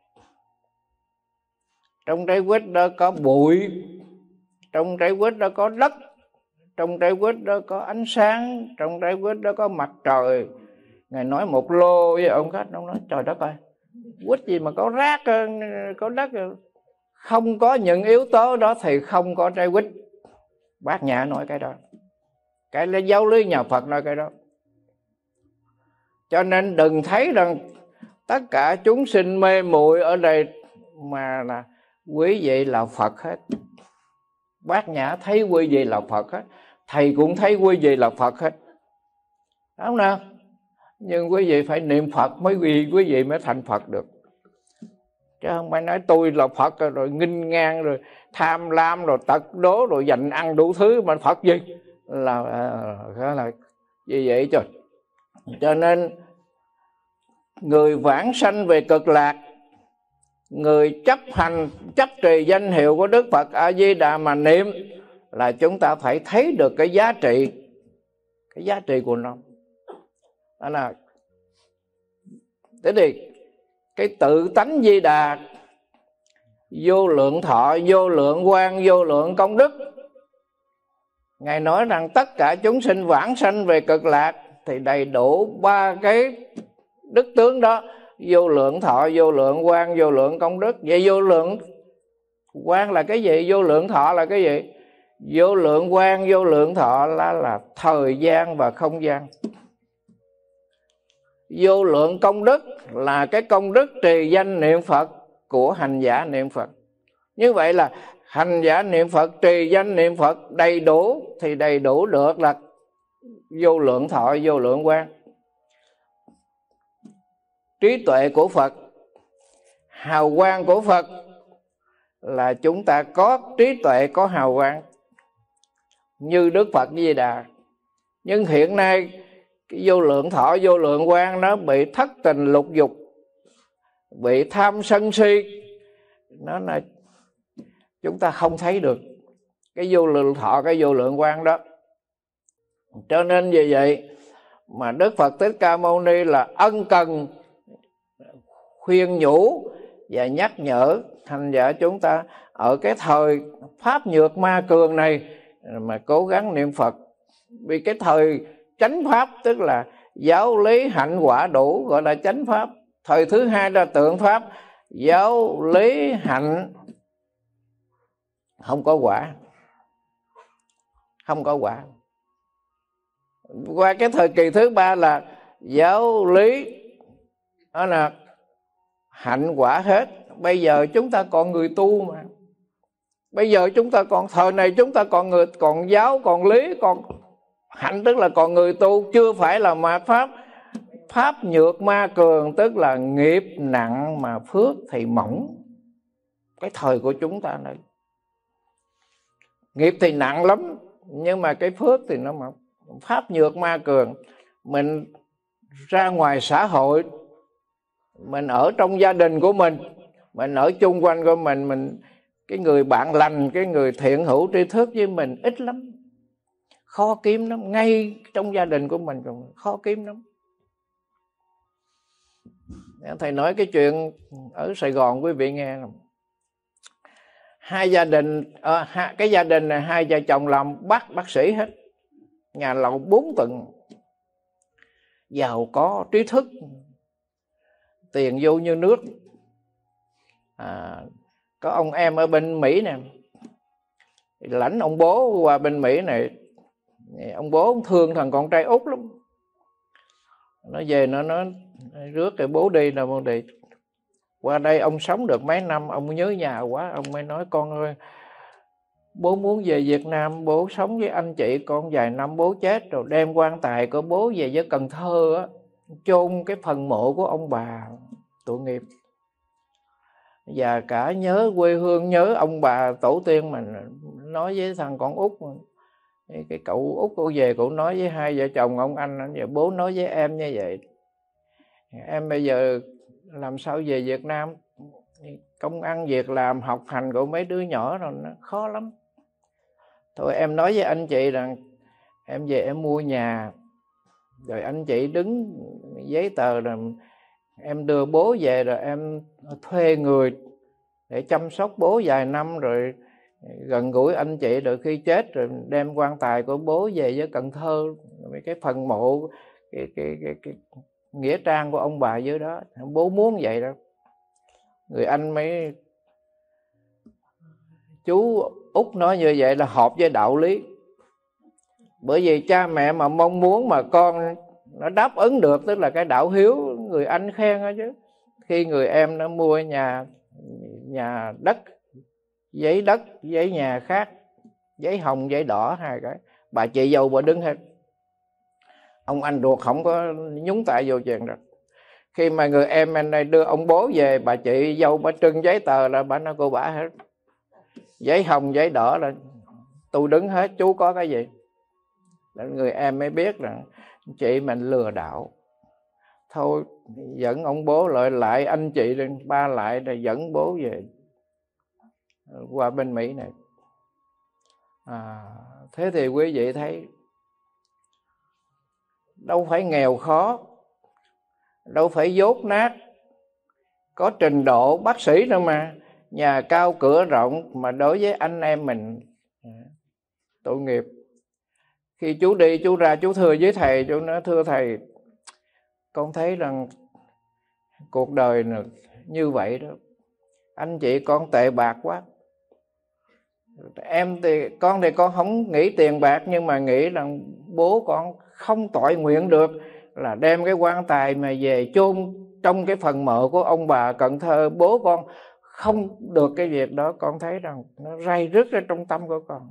trong trái quýt đó có bụi, trong trái quýt đó có đất, trong trái quýt đó có ánh sáng, trong trái quýt đó có mặt trời. Ngài nói một lô với ông khách, ông nói trời đất ơi, quýt gì mà có rác, có đất. Không có những yếu tố đó thì không có trái quýt. Bát nhã nói cái đó, cái là giáo lý nhà Phật nói cái đó. Cho nên đừng thấy rằng tất cả chúng sinh mê muội ở đây mà là quý vị là Phật hết. Bát nhã thấy quý vị là Phật hết, thầy cũng thấy quý vị là Phật hết, đúng không nào? Nhưng quý vị phải niệm Phật mới quý, quý vị mới thành Phật được. Chứ không phải nói tôi là Phật rồi nghinh ngang, rồi tham lam, rồi tật đố, rồi dành ăn đủ thứ, mà Phật gì là là, là như vậy chứ. Cho nên người vãng sanh về cực lạc, người chấp hành, chấp trì danh hiệu của Đức Phật A Di Đà mà niệm, là chúng ta phải thấy được cái giá trị, cái giá trị của nó. Đó là thế thì cái tự tánh Di Đà, vô lượng thọ, vô lượng quang, vô lượng công đức, Ngài nói rằng tất cả chúng sinh vãng sanh về cực lạc thì đầy đủ ba cái đức tướng đó: vô lượng thọ, vô lượng quang, vô lượng công đức. Vậy vô lượng quang là cái gì? Vô lượng thọ là cái gì? Vô lượng quang, vô lượng thọ là, là thời gian và không gian. Vô lượng công đức là cái công đức trì danh niệm Phật của hành giả niệm Phật. Như vậy là hành giả niệm Phật, trì danh niệm Phật đầy đủ thì đầy đủ được là vô lượng thọ, vô lượng quang. Trí tuệ của Phật, hào quang của Phật là chúng ta có trí tuệ, có hào quang như Đức Phật Di Đà. Nhưng hiện nay cái vô lượng thọ, vô lượng quang nó bị thất tình lục dục, bị tham sân si, nó là chúng ta không thấy được cái vô lượng thọ, cái vô lượng quang đó. Cho nên vì vậy mà Đức Phật Thích Ca Mâu Ni là ân cần khuyên nhủ và nhắc nhở hành giả chúng ta ở cái thời pháp nhược ma cường này mà cố gắng niệm Phật. Vì cái thời chánh pháp tức là giáo lý hạnh quả đủ gọi là chánh pháp. Thời thứ hai là tượng pháp, giáo lý hạnh không có quả, không có quả. Qua cái thời kỳ thứ ba là giáo lý đó là hạnh quả hết. Bây giờ chúng ta còn người tu mà. Bây giờ chúng ta còn, thời này chúng ta còn người, còn giáo, còn lý, còn hạnh, tức là còn người tu, chưa phải là ma pháp. Pháp nhược ma cường tức là nghiệp nặng mà phước thì mỏng. Cái thời của chúng ta này nghiệp thì nặng lắm, nhưng mà cái phước thì nó mỏng. Pháp nhược ma cường. Mình ra ngoài xã hội, mình ở trong gia đình của mình, mình ở chung quanh của mình, mình cái người bạn lành, cái người thiện hữu tri thức với mình ít lắm, khó kiếm lắm. Ngay trong gia đình của mình khó kiếm lắm. Thầy nói cái chuyện ở Sài Gòn quý vị nghe. Hai gia đình, à, cái gia đình này hai vợ chồng làm bác bác sĩ hết, nhà lầu bốn tầng, giàu có, trí thức, tiền vô như nước. À, có ông em ở bên Mỹ nè, lãnh ông bố qua bên Mỹ này. Ông bố thương thằng con trai út lắm. Nó về nó nó rước cái bố đi là bố đi. Qua đây ông sống được mấy năm, ông nhớ nhà quá, ông mới nói: con ơi, bố muốn về Việt Nam, bố sống với anh chị con vài năm, bố chết rồi đem quan tài của bố về với Cần Thơ á, chôn cái phần mộ của ông bà tội nghiệp. Và cả nhớ quê hương, nhớ ông bà tổ tiên mình. Nói với thằng con út, cái cậu út cô về, cậu nói với hai vợ chồng ông anh: giờ bố nói với em như vậy, em bây giờ làm sao về Việt Nam, công ăn việc làm, học hành của mấy đứa nhỏ rồi nó khó lắm. Thôi em nói với anh chị rằng em về em mua nhà, rồi anh chị đứng giấy tờ, rồi em đưa bố về, rồi em thuê người để chăm sóc bố vài năm, rồi gần gũi anh chị, rồi khi chết rồi đem quan tài của bố về với Cần Thơ, cái phần mộ, cái, cái, cái, cái nghĩa trang của ông bà dưới đó. Bố muốn vậy đó. Người anh mới, chú út nói như vậy là hợp với đạo lý. Bởi vì cha mẹ mà mong muốn mà con nó đáp ứng được, tức là cái đạo hiếu, người anh khen đó chứ. Khi người em nó mua nhà nhà đất, giấy đất, giấy nhà khác, giấy hồng, giấy đỏ, hai cái, bà chị dâu bà đứng hết. Ông anh ruột không có nhúng tay vô chuyện đó. Khi mà người em anh này đưa ông bố về, bà chị dâu bà trưng giấy tờ là bà nói cô bả hết. Giấy hồng, giấy đỏ là tôi đứng hết, chú có cái gì. Người em mới biết rằng chị mình lừa đảo. Thôi dẫn ông bố lại, lại anh chị ba lại, rồi dẫn bố về qua bên Mỹ này. À, thế thì quý vị thấy đâu phải nghèo khó, đâu phải dốt nát, có trình độ bác sĩ đâu mà, nhà cao cửa rộng, mà đối với anh em mình tội nghiệp. Khi chú đi chú ra chú thưa với thầy, chú nói thưa thầy, con thấy rằng cuộc đời như vậy đó, anh chị con tệ bạc quá. Em thì con thì con không nghĩ tiền bạc, nhưng mà nghĩ rằng bố con không tội nguyện được là đem cái quan tài mà về chôn trong cái phần mộ của ông bà Cần Thơ. Bố con không được cái việc đó, con thấy rằng nó ray rứt ở trong tâm của con.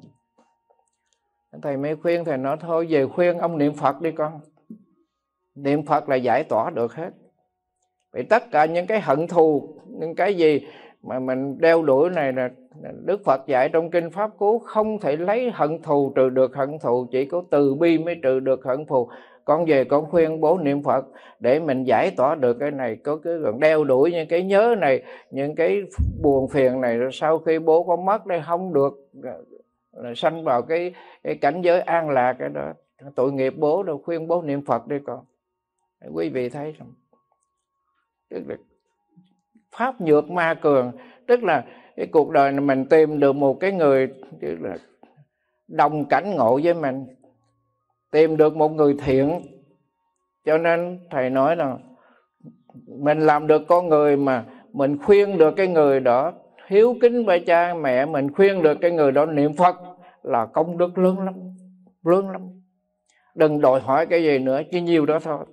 Thầy mới khuyên, thầy nói thôi về khuyên ông niệm Phật đi con. Niệm Phật là giải tỏa được hết. Vì tất cả những cái hận thù, những cái gì mà mình đeo đuổi này là Đức Phật dạy trong Kinh Pháp Cú, không thể lấy hận thù trừ được hận thù, chỉ có từ bi mới trừ được hận thù. Con về con khuyên bố niệm Phật để mình giải tỏa được cái này. Có cái còn đeo đuổi những cái nhớ này, những cái buồn phiền này, sau khi bố có mất đây không được là sanh vào cái, cái cảnh giới an lạc, cái đó tội nghiệp bố đâu. Khuyên bố niệm Phật đi con. Quý vị thấy không? Tức là pháp nhược ma cường, tức là cái cuộc đời này mình tìm được một cái người tức là đồng cảnh ngộ với mình, tìm được một người thiện. Cho nên thầy nói là mình làm được con người mà mình khuyên được cái người đó hiếu kính với cha mẹ, mình khuyên được cái người đó niệm Phật là công đức lớn lắm, lớn lắm. Đừng đòi hỏi cái gì nữa, chỉ nhiều đó thôi.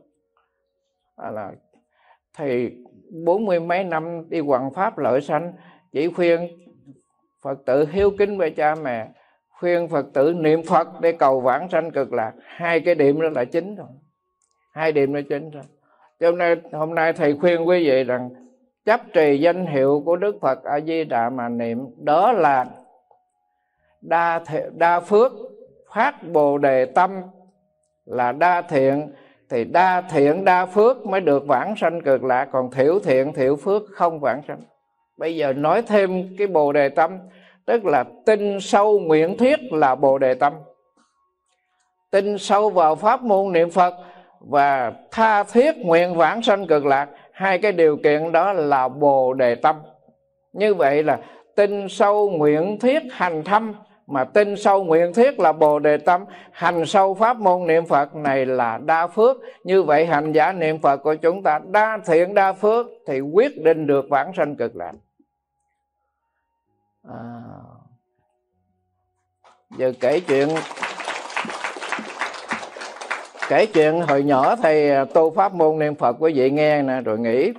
À là thầy bốn mươi mấy năm đi hoằng pháp lợi sanh, chỉ khuyên Phật tử hiếu kính với cha mẹ, khuyên Phật tử niệm Phật để cầu vãng sanh cực lạc. Hai cái điểm đó là chính rồi, hai điểm đó chính rồi. Cho nên hôm nay thầy khuyên quý vị rằng chấp trì danh hiệu của Đức Phật A Di Đà mà niệm, đó là đa, đa phước, phát bồ đề tâm là đa thiện. Thì đa thiện đa phước mới được vãng sanh cực lạc, còn thiểu thiện thiểu phước không vãng sanh. Bây giờ nói thêm cái bồ đề tâm, tức là tin sâu nguyện thiết là bồ đề tâm. Tin sâu vào pháp môn niệm Phật và tha thiết nguyện vãng sanh cực lạc, hai cái điều kiện đó là bồ đề tâm. Như vậy là tin sâu nguyện thiết hành thâm, mà tin sâu nguyện thiết là bồ đề tâm, hành sâu pháp môn niệm Phật này là đa phước. Như vậy hành giả niệm Phật của chúng ta đa thiện đa phước thì quyết định được vãng sanh cực lạc. À, giờ kể chuyện kể chuyện hồi nhỏ thầy tu pháp môn niệm Phật quý vị nghe nè, rồi nghĩ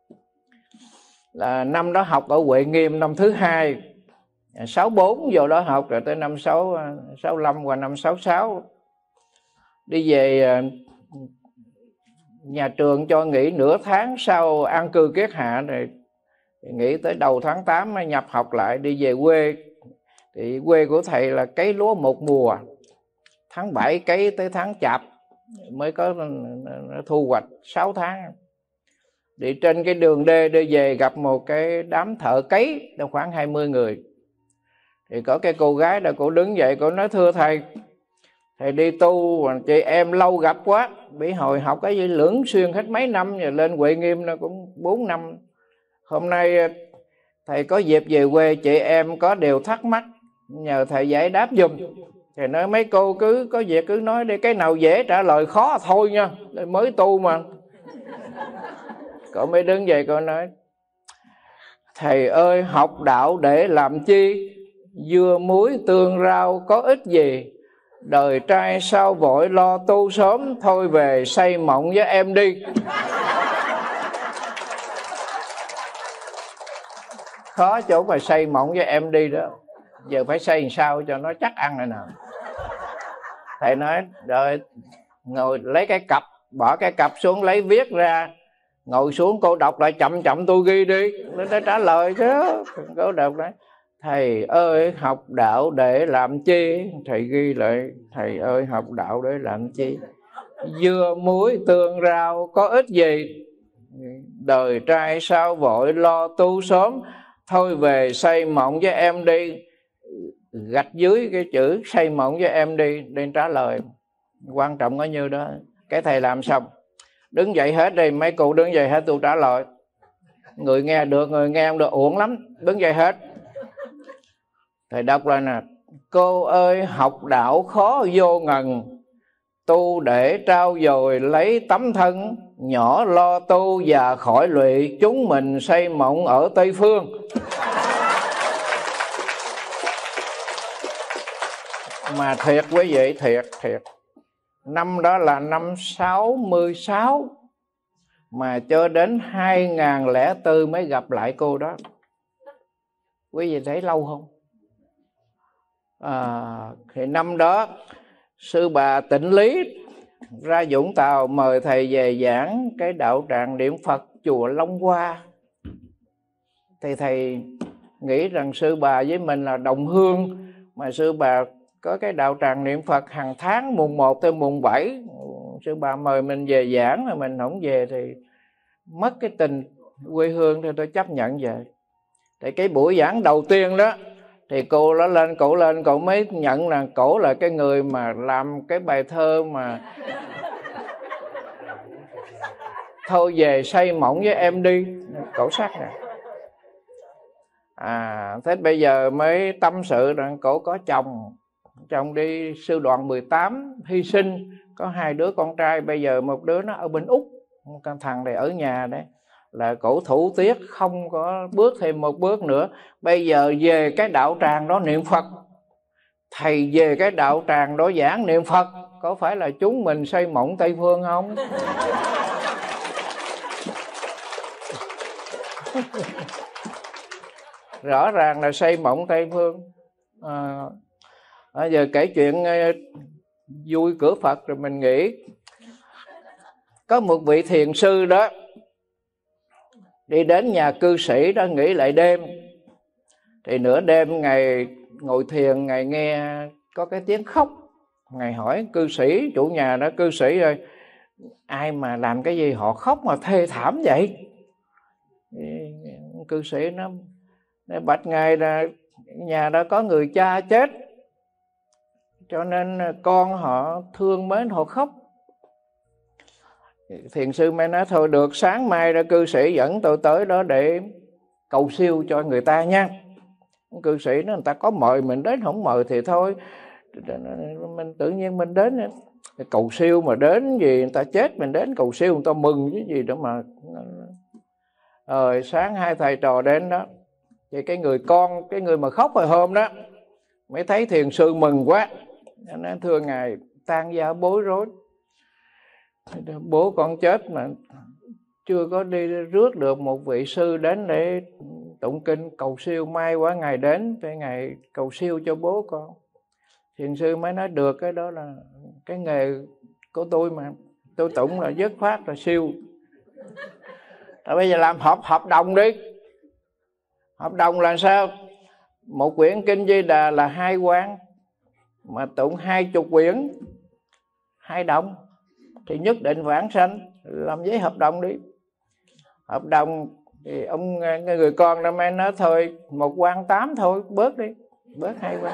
là năm đó học ở Huệ Nghiêm năm thứ hai, sáu bốn vô đó học, rồi tới năm sáu sáu lăm qua năm sáu sáu đi về, nhà trường cho nghỉ nửa tháng sau an cư kiết hạ, rồi nghỉ tới đầu tháng tám mới nhập học lại đi về quê. Thì quê của thầy là cấy lúa một mùa, tháng bảy cấy tới tháng Chạp mới có thu hoạch sáu tháng. Đi trên cái đường đê đi về gặp một cái đám thợ cấy khoảng hai mươi người. Thì có cái cô gái đó, cô đứng dậy, cô nói thưa thầy, thầy đi tu chị em lâu gặp quá, bị hồi học cái gì lưỡng xuyên hết mấy năm, rồi lên Huệ Nghiêm nó cũng bốn năm. Hôm nay thầy có dịp về quê, chị em có điều thắc mắc nhờ thầy giải đáp giùm. Thì nói mấy cô cứ có việc cứ nói đi, cái nào dễ trả lời khó thôi nha, mới tu mà. Cậu mới đứng dậy cậu nói, thầy ơi học đạo để làm chi, dưa muối tương rau có ích gì, đời trai sao vội lo tu sớm, thôi về xây mộng với em đi. Khó chỗ mà xây mộng với em đi đó, giờ phải xây làm sao cho nó chắc ăn rồi nào. Thầy nói rồi ngồi lấy cái cặp, bỏ cái cặp xuống, lấy viết ra, ngồi xuống cô đọc lại chậm chậm tôi ghi đi, nó trả lời chứ. Cô đọc đấy, thầy ơi học đạo để làm chi, thầy ghi lại, thầy ơi học đạo để làm chi, dưa muối tương rau có ích gì, đời trai sao vội lo tu sớm, thôi về xây mộng với em đi. Gạch dưới cái chữ xây mộng với em đi, nên trả lời. Quan trọng có như đó. Cái thầy làm xong, đứng dậy hết đi, mấy cụ đứng dậy hết, tôi trả lời. Người nghe được, người nghe không được, uổng lắm, đứng dậy hết. Thầy đọc lại nè, cô ơi học đạo khó vô ngần, tu để trao dồi lấy tấm thân, nhỏ lo tu và khỏi lụy, chúng mình xây mộng ở Tây Phương. Mà thiệt quý vị, thiệt thiệt năm đó là năm sáu mươi sáu, mà cho đến hai nghìn lẻ bốn mới gặp lại cô đó. Quý vị thấy lâu không? À, thì năm đó sư bà Tịnh Lý ra Vũng Tàu mời thầy về giảng cái đạo tràng niệm Phật chùa Long Hoa. Thì thầy nghĩ rằng sư bà với mình là đồng hương, mà sư bà có cái đạo tràng niệm Phật hàng tháng mùng một tới mùng bảy, sư bà mời mình về giảng mà mình không về thì mất cái tình quê hương, thì tôi chấp nhận vậy. Thì cái buổi giảng đầu tiên đó thì cô nó lên, cổ lên, cổ mới nhận là cổ là cái người mà làm cái bài thơ mà thôi về xây mộng với em đi, cổ sắc nè. À, thế bây giờ mới tâm sự rằng cổ có chồng, chồng đi sư đoàn mười tám hy sinh, có hai đứa con trai, bây giờ một đứa nó ở bên Úc, con thằng này ở nhà đấy. Là cổ thủ tiếc không có bước thêm một bước nữa. Bây giờ về cái đạo tràng đó niệm Phật, thầy về cái đạo tràng đó giảng niệm Phật, có phải là chúng mình xây mộng Tây Phương không? Rõ ràng là xây mộng Tây Phương. À, bây giờ kể chuyện uh, vui cửa Phật rồi mình nghĩ. Có một vị thiền sư đó đi đến nhà cư sĩ đó nghỉ lại đêm. Thì nửa đêm Ngài ngồi thiền, Ngài nghe có cái tiếng khóc. Ngài hỏi cư sĩ, chủ nhà đó: cư sĩ ơi, ai mà làm cái gì họ khóc mà thê thảm vậy? Cư sĩ nó, nó bạch Ngài là nhà đó có người cha chết, cho nên con họ thương mến họ khóc. Thiền sư mới nói thôi được, sáng mai ra cư sĩ dẫn tôi tới đó để cầu siêu cho người ta nha. Cư sĩ nói người ta có mời mình đến, không mời thì thôi, mình tự nhiên mình đến cầu siêu mà đến gì, người ta chết mình đến cầu siêu người ta mừng chứ gì đó mà. Rồi sáng hai thầy trò đến đó, thì cái người con, cái người mà khóc hồi hôm đó mới thấy thiền sư mừng quá, nói thưa ngài, tang gia bối rối, bố con chết mà chưa có đi rước được một vị sư đến để tụng kinh cầu siêu, may quá ngài đến để ngài cầu siêu cho bố con. Thiền sư mới nói được, cái đó là cái nghề của tôi mà, tôi tụng là dứt khoát là siêu. Rồi bây giờ làm hợp hợp đồng đi. Hợp đồng là sao? Một quyển kinh Di Đà là hai quan, mà tụng hai chục quyển, hai đồng thì nhất định vãng sanh. Làm giấy hợp đồng đi. Hợp đồng thì ông người con năm nay nói thôi một quan tám thôi, bớt đi, bớt hai quan.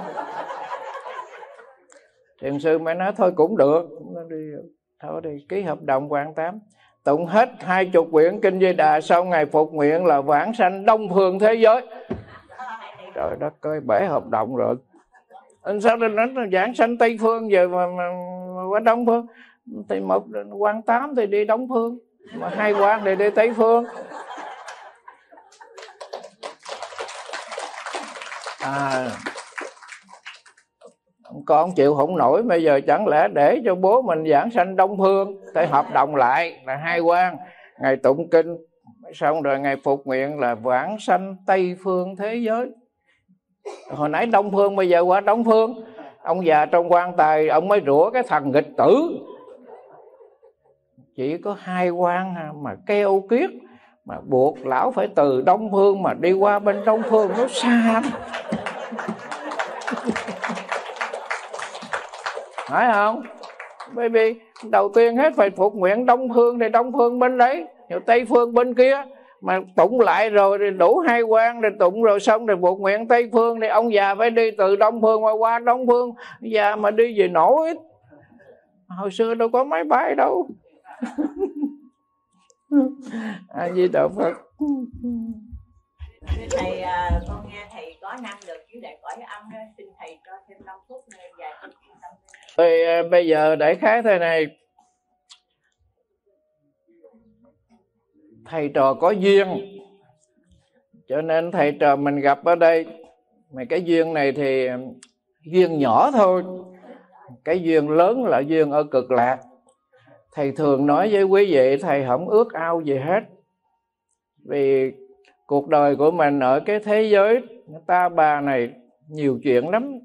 Thiền sư mới nói thôi cũng được, thôi đi ký hợp đồng quan tám. Tụng hết hai chục quyển kinh Di Đà sau ngày phục nguyện là vãng sanh đông phương thế giới. Trời đất ơi, bể hợp đồng rồi. Anh sao nó nói vãng sanh Tây Phương giờ mà, mà, mà qua Đông Phương? Thì một quan tám thì đi Đông Phương, mà hai quan thì đi Tây Phương. À, con chịu không nổi, bây giờ chẳng lẽ để cho bố mình vãng sanh Đông Phương, phải hợp đồng lại là hai quan, ngày tụng kinh xong rồi ngày phục nguyện là vãng sanh Tây Phương thế giới. Hồi nãy Đông Phương, bây giờ qua Đông Phương. Ông già trong quan tài ông mới rủa cái thằng nghịch tử, chỉ có hai quan mà keo kiết, mà buộc lão phải từ Đông Phương mà đi qua bên Đông Phương, nó xa. Phải không? Bởi vì đầu tiên hết phải phục nguyện Đông Phương thì Đông Phương bên đấy, rồi Tây Phương bên kia. Mà tụng lại rồi thì đủ hai quan, rồi tụng rồi xong rồi phục nguyện Tây Phương, thì ông già phải đi từ Đông Phương qua qua Đông Phương. Già mà đi về nổi, hồi xưa đâu có máy bay đâu. A Di Đà Phật. Thầy, con nghe thầy có năng lực với đại cõi âm đó, xin thầy cho thêm năm phút nữa dài cho yên tâm. Thì bây giờ đại khái thế này, thầy trò có duyên, cho nên thầy trò mình gặp ở đây. Mà cái duyên này thì duyên nhỏ thôi, cái duyên lớn là duyên ở cực lạc. Thầy thường nói với quý vị, thầy không ước ao gì hết, vì cuộc đời của mình ở cái thế giới ta bà này nhiều chuyện lắm.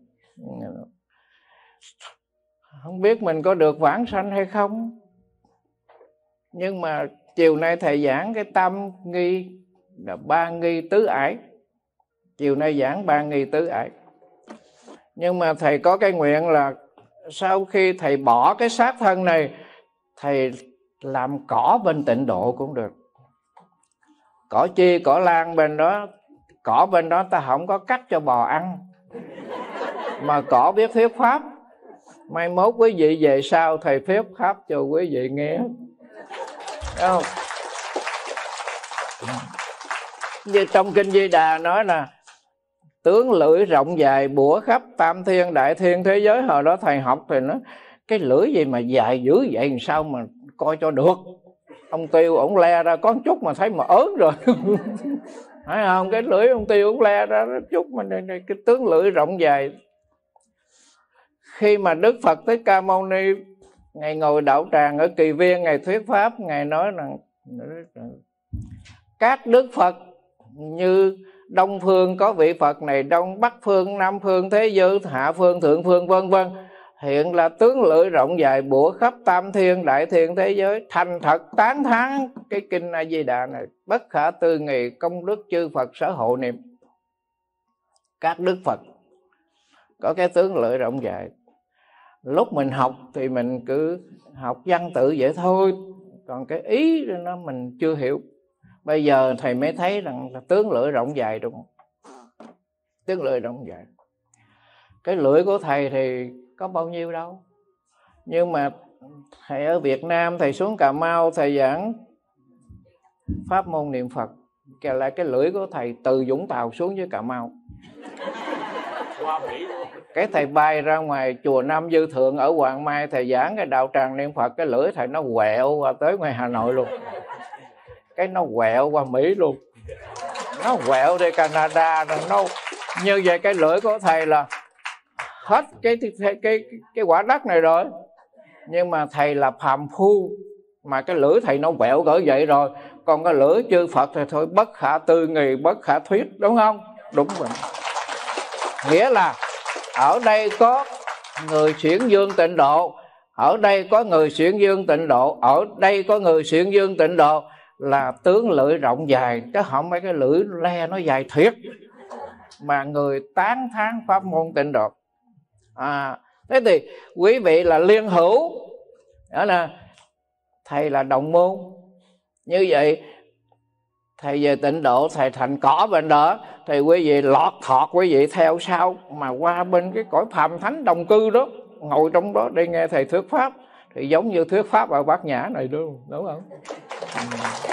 Không biết mình có được vãng sanh hay không. Nhưng mà chiều nay thầy giảng cái tam nghi là ba nghi tứ ải. Chiều nay giảng ba nghi tứ ải. Nhưng mà thầy có cái nguyện là sau khi thầy bỏ cái xác thân này, thầy làm cỏ bên Tịnh Độ cũng được. Cỏ chi, cỏ lan bên đó, cỏ bên đó ta không có cắt cho bò ăn, mà cỏ biết thuyết pháp. Mai mốt quý vị về sau thầy thuyết pháp cho quý vị nghe. Thấy không? Như trong Kinh Di Đà nói là tướng lưỡi rộng dài bủa khắp tam thiên đại thiên thế giới. Hồi đó thầy học thì nó cái lưỡi gì mà dài dữ vậy làm sao mà coi cho được. Ông Tiêu ổng le ra có một chút mà thấy mà ớn rồi. Thấy không? Cái lưỡi ông Tiêu ổng le ra chút mà cái tướng lưỡi rộng dài. Khi mà Đức Phật Thích Ca Mâu Ni Ngài ngồi đạo tràng ở Kỳ Viên, Ngài thuyết pháp, Ngài nói rằng các Đức Phật như Đông phương có vị Phật này, Đông Bắc phương, Nam phương, thế giới, Hạ phương, Thượng phương, vân vân, hiện là tướng lưỡi rộng dài bủa khắp tam thiên đại thiên thế giới, thành thật tán thán cái kinh A Di Đà này, bất khả tư nghị công đức chư Phật sở hộ niệm. Các Đức Phật có cái tướng lưỡi rộng dài. Lúc mình học thì mình cứ học văn tự vậy thôi, còn cái ý nó mình chưa hiểu. Bây giờ thầy mới thấy rằng là tướng lưỡi rộng dài, đúng không? Tướng lưỡi rộng dài. Cái lưỡi của thầy thì có bao nhiêu đâu. Nhưng mà thầy ở Việt Nam, thầy xuống Cà Mau, thầy giảng pháp môn niệm Phật. Kể lại cái lưỡi của thầy từ Vũng Tàu xuống với Cà Mau. Cái thầy bay ra ngoài chùa Nam Dư Thượng ở Hoàng Mai, thầy giảng cái đạo tràng niệm Phật, cái lưỡi thầy nó quẹo qua tới ngoài Hà Nội luôn. Cái nó quẹo qua Mỹ luôn, nó quẹo đi Canada, nó như vậy. Cái lưỡi của thầy là hết cái cái cái cái quả đất này rồi, nhưng mà thầy là phàm phu, mà cái lưỡi thầy nó quẹo cỡ vậy rồi. Còn cái lưỡi chư Phật thì thôi bất khả tư nghị, bất khả thuyết, đúng không? Đúng rồi. Nghĩa là ở đây có người xiển dương tịnh độ, ở đây có người xiển dương tịnh độ, ở đây có người xiển dương tịnh độ, là tướng lưỡi rộng dài, chứ không mấy cái lưỡi le nó dài thiệt mà người tán thán pháp môn tịnh độ. À, thế thì quý vị là liên hữu, đó là thầy là đồng môn. Như vậy thầy về tịnh độ, thầy thành cỏ bên đó, thì quý vị lọt thọt quý vị theo sau mà qua bên cái cõi phàm thánh đồng cư đó, ngồi trong đó để nghe thầy thuyết pháp, thì giống như thuyết pháp ở Bát Nhã này, đúng không? Đúng không?